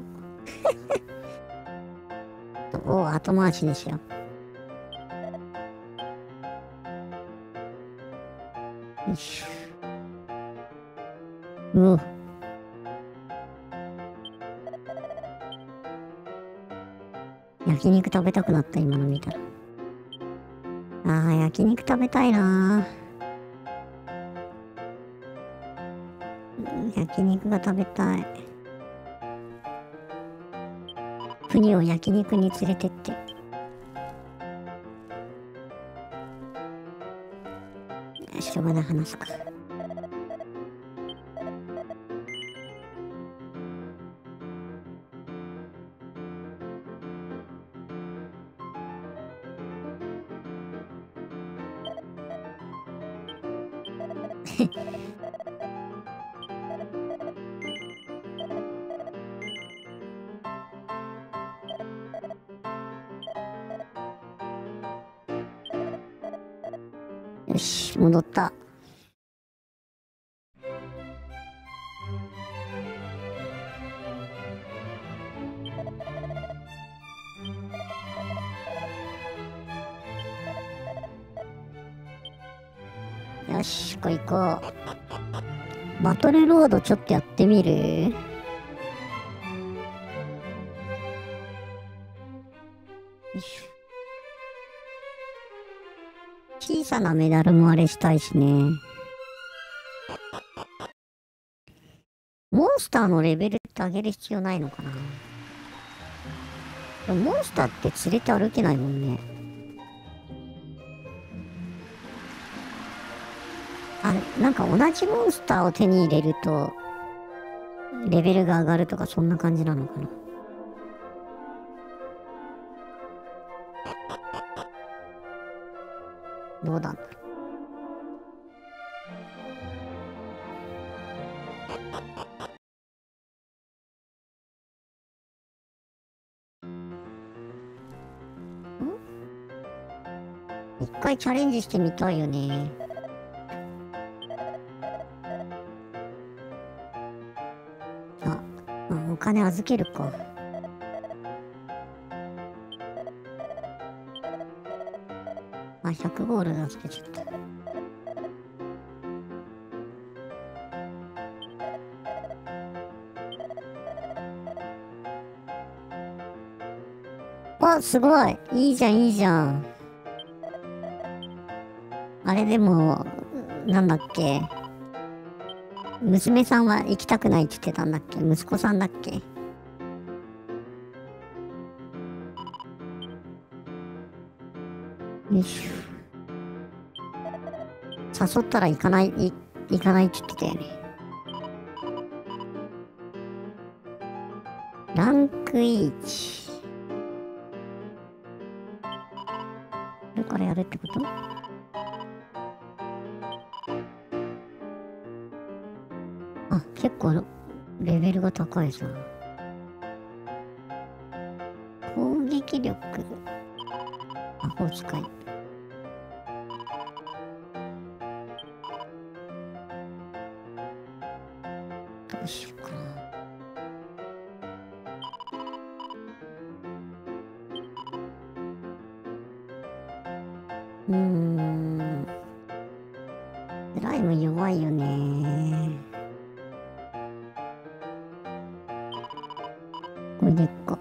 後回しにしよう。よいしょ。焼肉食べたくなった、今の見たら。焼肉食べたいな。焼肉が食べたい。国を焼肉に連れてって。しょうがない、話すか。よし、戻った。よし、ここ行こう。バトルロードちょっとやってみる？小さなメダルもあれしたいしね。モンスターのレベルって上げる必要ないのかな。でもモンスターって連れて歩けないもんね。なんか同じモンスターを手に入れるとレベルが上がるとか、そんな感じなのかな。どうだんだろう。一回チャレンジしてみたいよね。お金預けるか。100ゴールド預けちゃった。 あ、すごい。いいじゃん、いいじゃん。あれでも、なんだっけ。娘さんは行きたくないって言ってたんだっけ。息子さんだっけ。よいしょ。誘ったら行かないって言ってたよね。ランク1。これからやるってこと？あ、結構レベルが高いさ。攻撃力。魔法使い。どうしようかな。スライム弱いよね。これでいっか。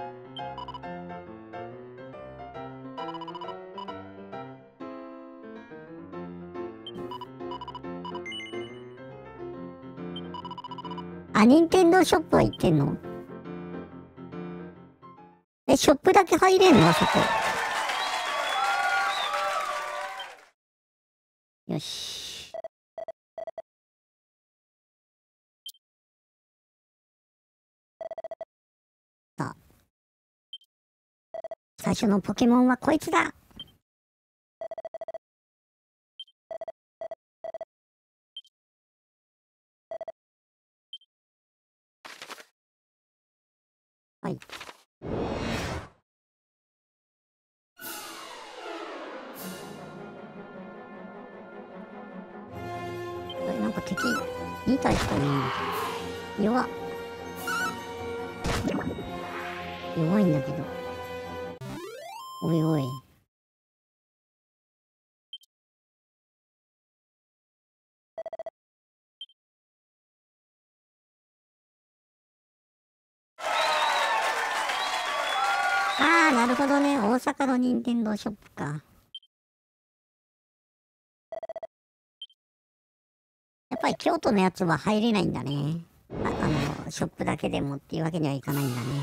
あ、任天堂ショップは行ってんの？ショップだけ入れんの？あそこ。よし。さあ。最初のポケモンはこいつだ。はい。なんか敵2体しかいないんだけど。弱いんだけど。おいおい。ああ、なるほどね。大阪の任天堂ショップか。やっぱり京都のやつは入れないんだね。ショップだけでもっていうわけにはいかないんだね。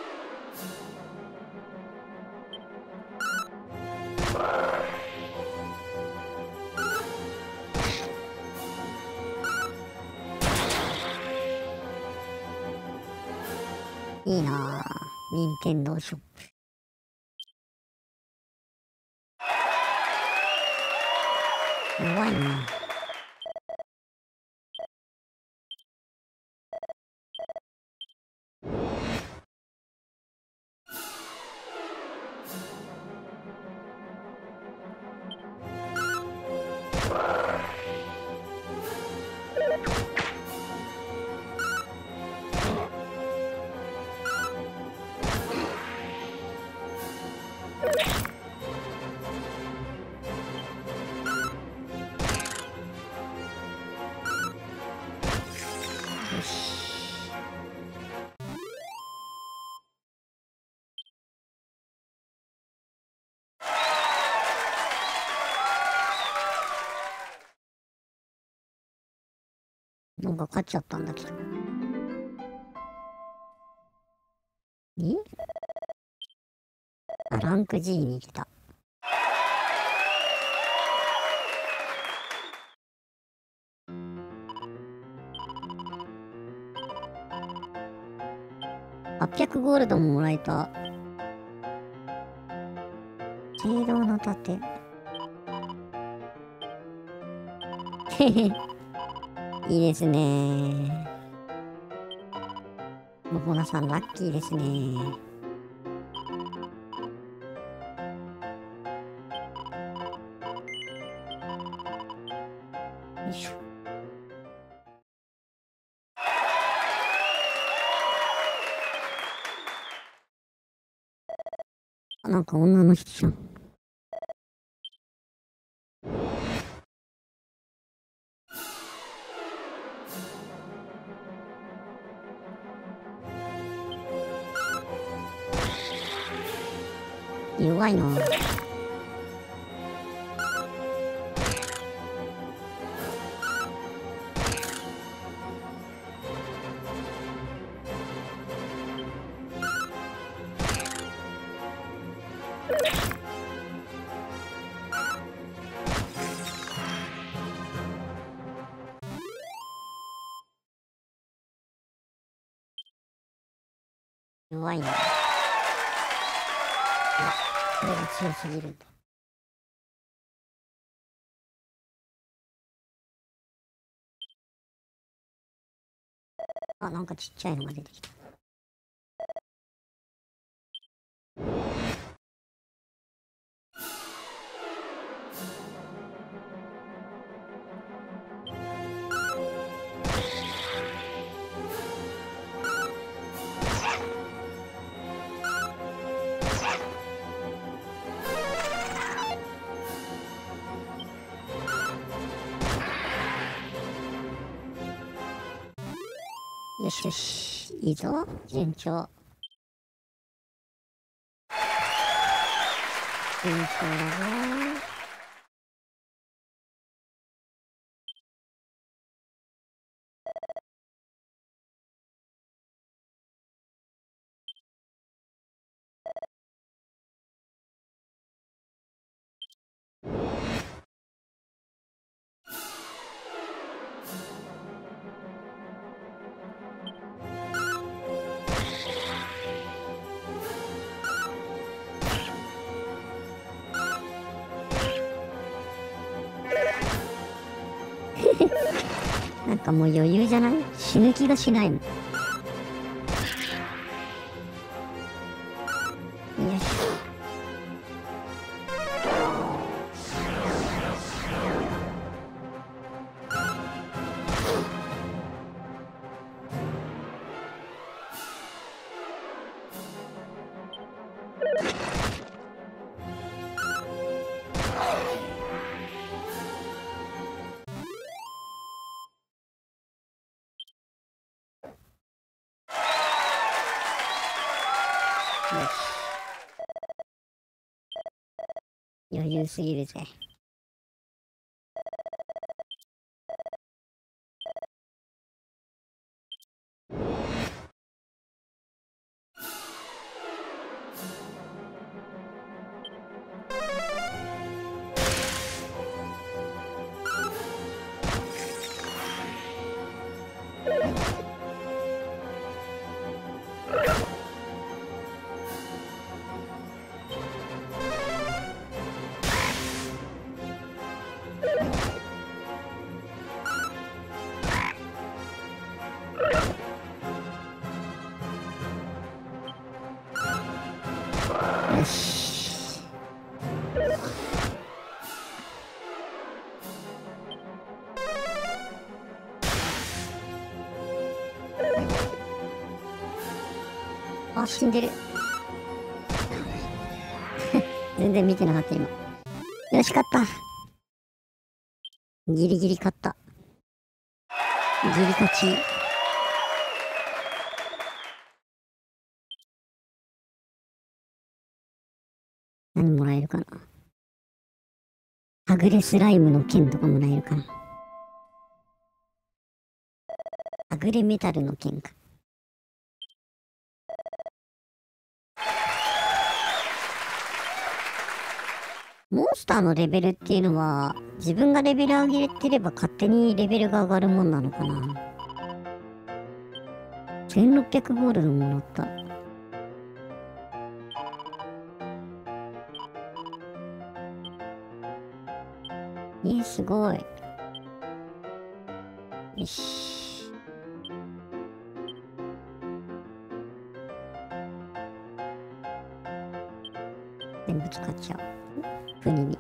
いいなぁ。任天堂ショップ。弱いな。なんか勝っちゃったんだけど。ランク G に来た。800ゴールドももらえた。青銅の盾。へへ。いいですね。モコナさんラッキーですね。よいしょ。なんか女の人じゃん。 弱いな。弱いな。これが強すぎるんだ。あ、なんかちっちゃいのが出てきた。よしよし、いいぞ、順調。順調だぞ。なんかもう余裕じゃない？死ぬ気がしないもん。よし。余裕すぎるぜ。よし。あ、死んでる。全然見てなかった今。よし、勝った。ギリギリ勝った。ギリ勝ち。何もらえるかな。はぐれスライムの剣とかもらえるかな。はぐれメタルの剣か。モンスターのレベルっていうのは自分がレベル上げてれば勝手にレベルが上がるもんなのかな。1600ゴールドもらった。すごい。よし。全部使っちゃおう。国に。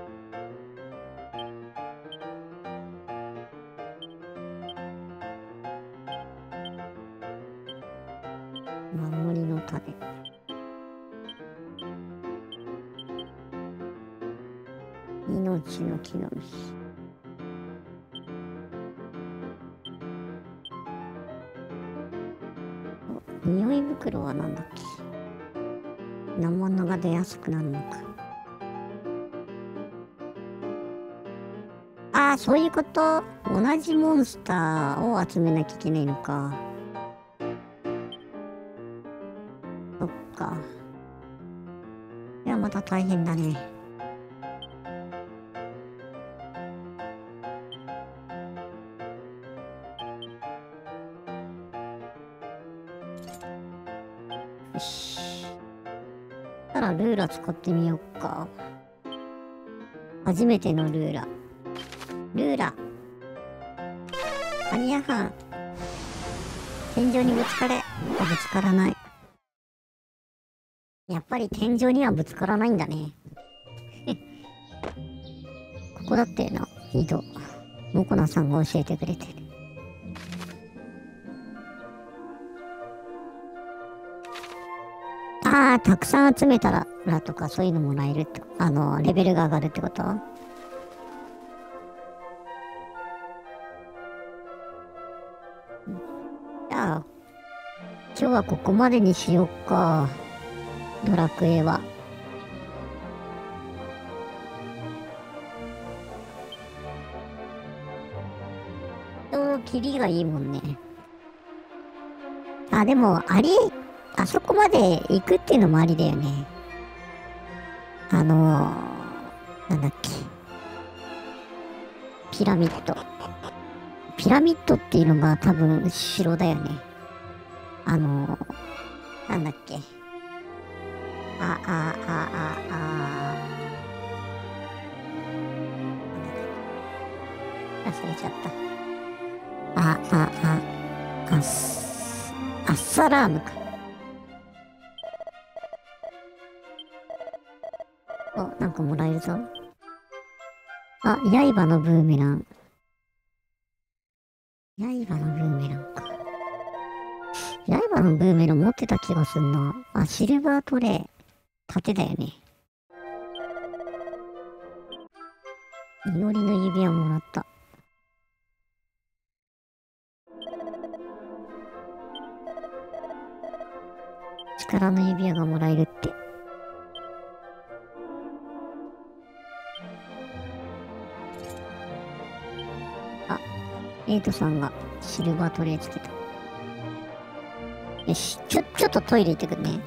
守りの種。命の木の実。匂い袋はなんだっけ。 なものが出やすくなるのか。ああ、そういうこと。同じモンスターを集めなきゃいけないのか。そっか。いや、また大変だね。よし。たらルーラ使ってみようか。初めてのルーラ。ルーラ。バリアハン。天井にぶつかれ。ぶつからない。やっぱり天井にはぶつからないんだね。ここだってな、井戸。モコナさんが教えてくれてる。ああ、たくさん集めたらとかそういうのもらえるって、レベルが上がるってこと？じゃあ、今日はここまでにしよっか。ドラクエは。キリがいいもんね。あ、でも、あそこまで行くっていうのもありだよね。なんだっけ。ピラミッド。ピラミッドっていうのが多分城だよね。なんだっけ。忘れちゃった。アッサラームか。お、なんかもらえるぞ。あ、刃のブーメラン。刃のブーメランか。刃のブーメラン持ってた気がすんな。あ、シルバートレイ。盾だよね。祈りの指輪もらった。力の指輪がもらえるって。あ、エイトさんがシルバートレイつけた。よし、ちょっとトイレ行ってくるね。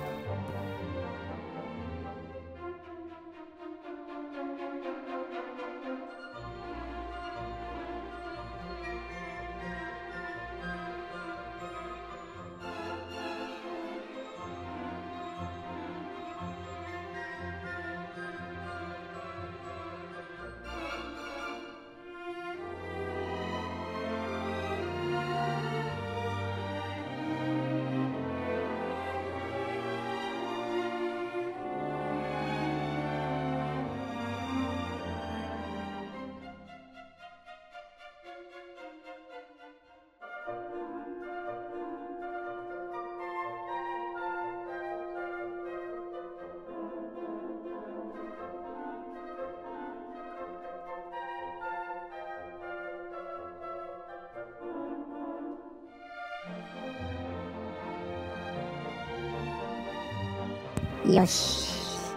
よし。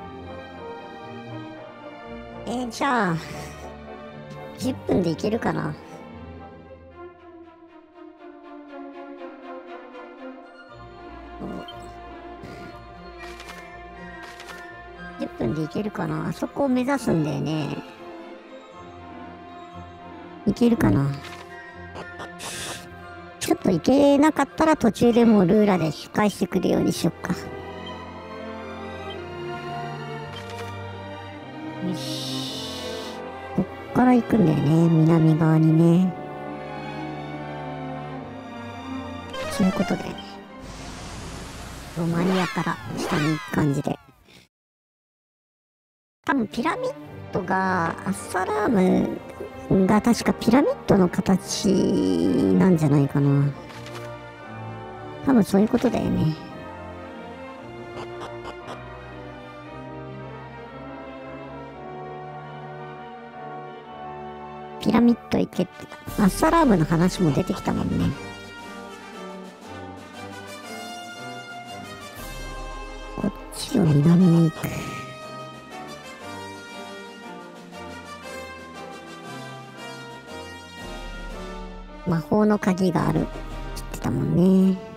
じゃあ、10分でいけるかな。10分でいけるかな。あそこを目指すんだよね。いけるかな。ちょっといけなかったら途中でもうルーラで引き返してくるようにしよっか。よし。こっから行くんだよね。南側にね。そういうことだよね。ロマニアから下に行く感じで。多分ピラミッドが、アッサラームが確かピラミッドの形なんじゃないかな。多分そういうことだよね。ピラミッド行けって、アッサラームの話も出てきたもんね。こっちちを南に行く。魔法の鍵があるって言ってたもんね。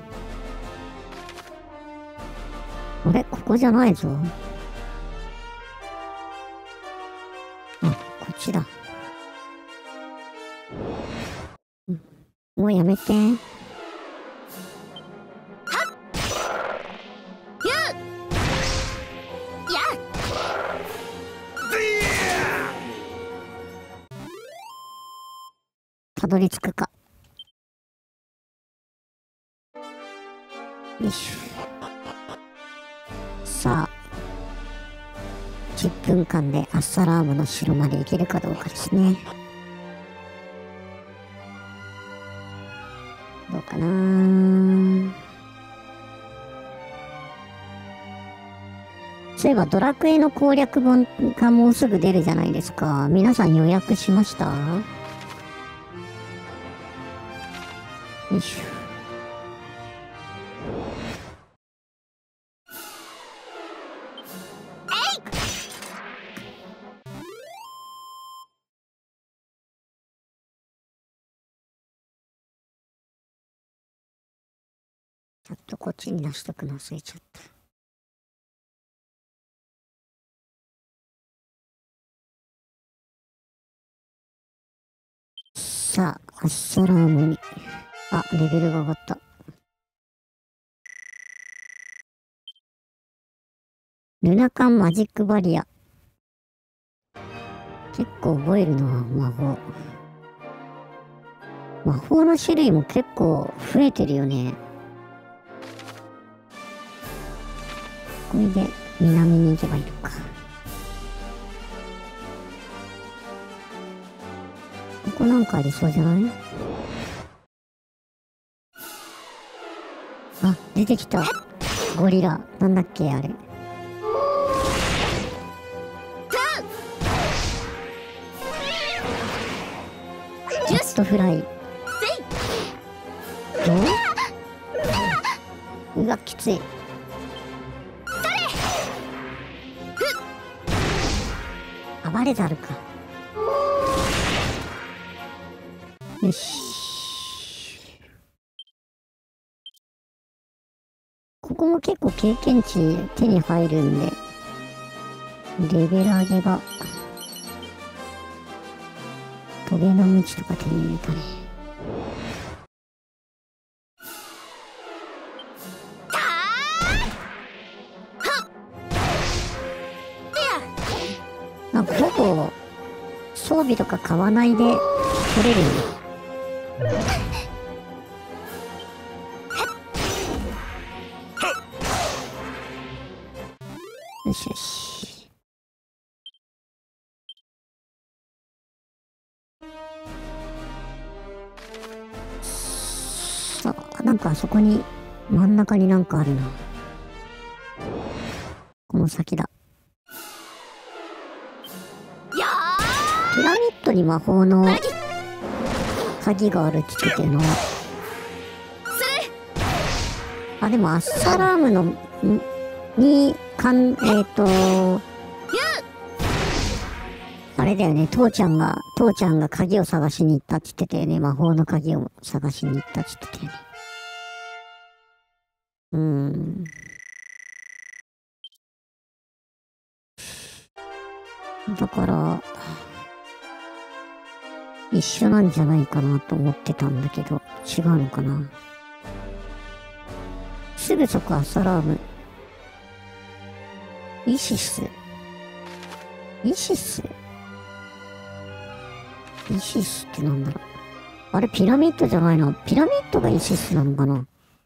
あれ、ここじゃないぞ。あ、こっちだ。もうやめて。たどり着くか。よいしょ。さあ、10分間でアッサラームの城まで行けるかどうかですね。どうかなー。そういえばドラクエの攻略本がもうすぐ出るじゃないですか。皆さん予約しました？よいしょ。ちょっとこっちに出しとくの忘れちゃった。さあ、アッサラームに。あ、レベルが上がった。ルナカンマジックバリア。結構覚えるな、魔法。魔法の種類も結構増えてるよね。これで南に行けばいいのか。ここなんかありそうじゃない？あ、出てきた。ゴリラ。なんだっけ、あれ。ジャストフライ。うわ、きつい。暴れザルか。よし。ここも結構経験値手に入るんで、レベル上げが、トゲのムチとか手に入れたね。なんかほぼ装備とか買わないで取れるよね。よしよし。さあ、なんかあそこに真ん中になんかあるな。この先だ。ピラミッドに魔法の鍵があるって言ってたよな。あ、でもアッサラームのにあれだよね、父ちゃんが鍵を探しに行ったって言ってたよね。魔法の鍵を探しに行ったって言ってたよね。だから一緒なんじゃないかなと思ってたんだけど、違うのかな。すぐそこアッサラーム。イシスってなんだろう。あれピラミッドじゃないの？ピラミッドがイシスなのかな？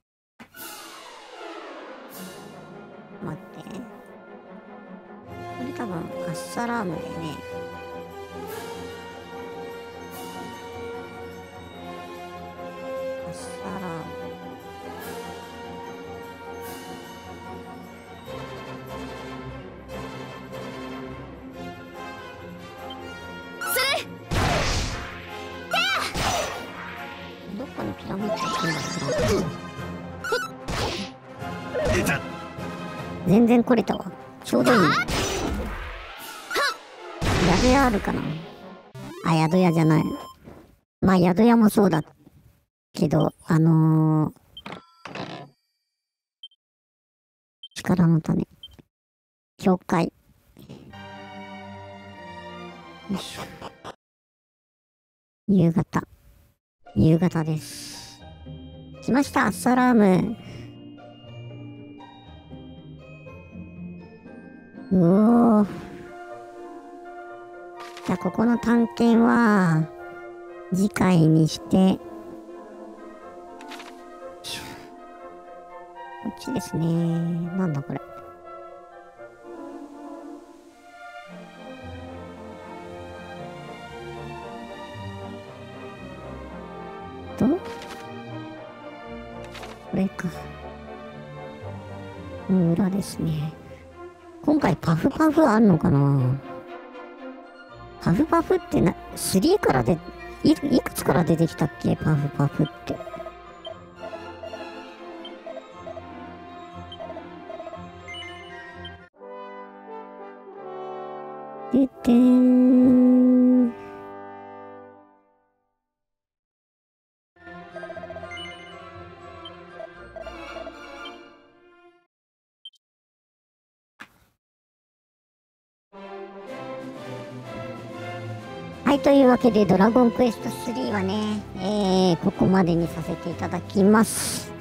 待って。これ多分アッサラームだよね。アッサラーム。どこにピラミッドって言うんだろう。 出た。 全然来れたわ。ちょうどいいね。宿屋あるかな。あ、宿屋じゃない。まあ宿屋もそうだけど、力の種。教会。よいしょ。夕方。夕方です。来ました、アッサラーム。うおー。じゃあ、ここの探検は、次回にして、こっちですね。なんだこれ。これか。裏ですね。今回パフパフあんのかな。パフパフって3からいくつから出てきたっけ、パフパフって。でてー。はい、というわけでドラゴンクエスト3はね、ここまでにさせていただきます。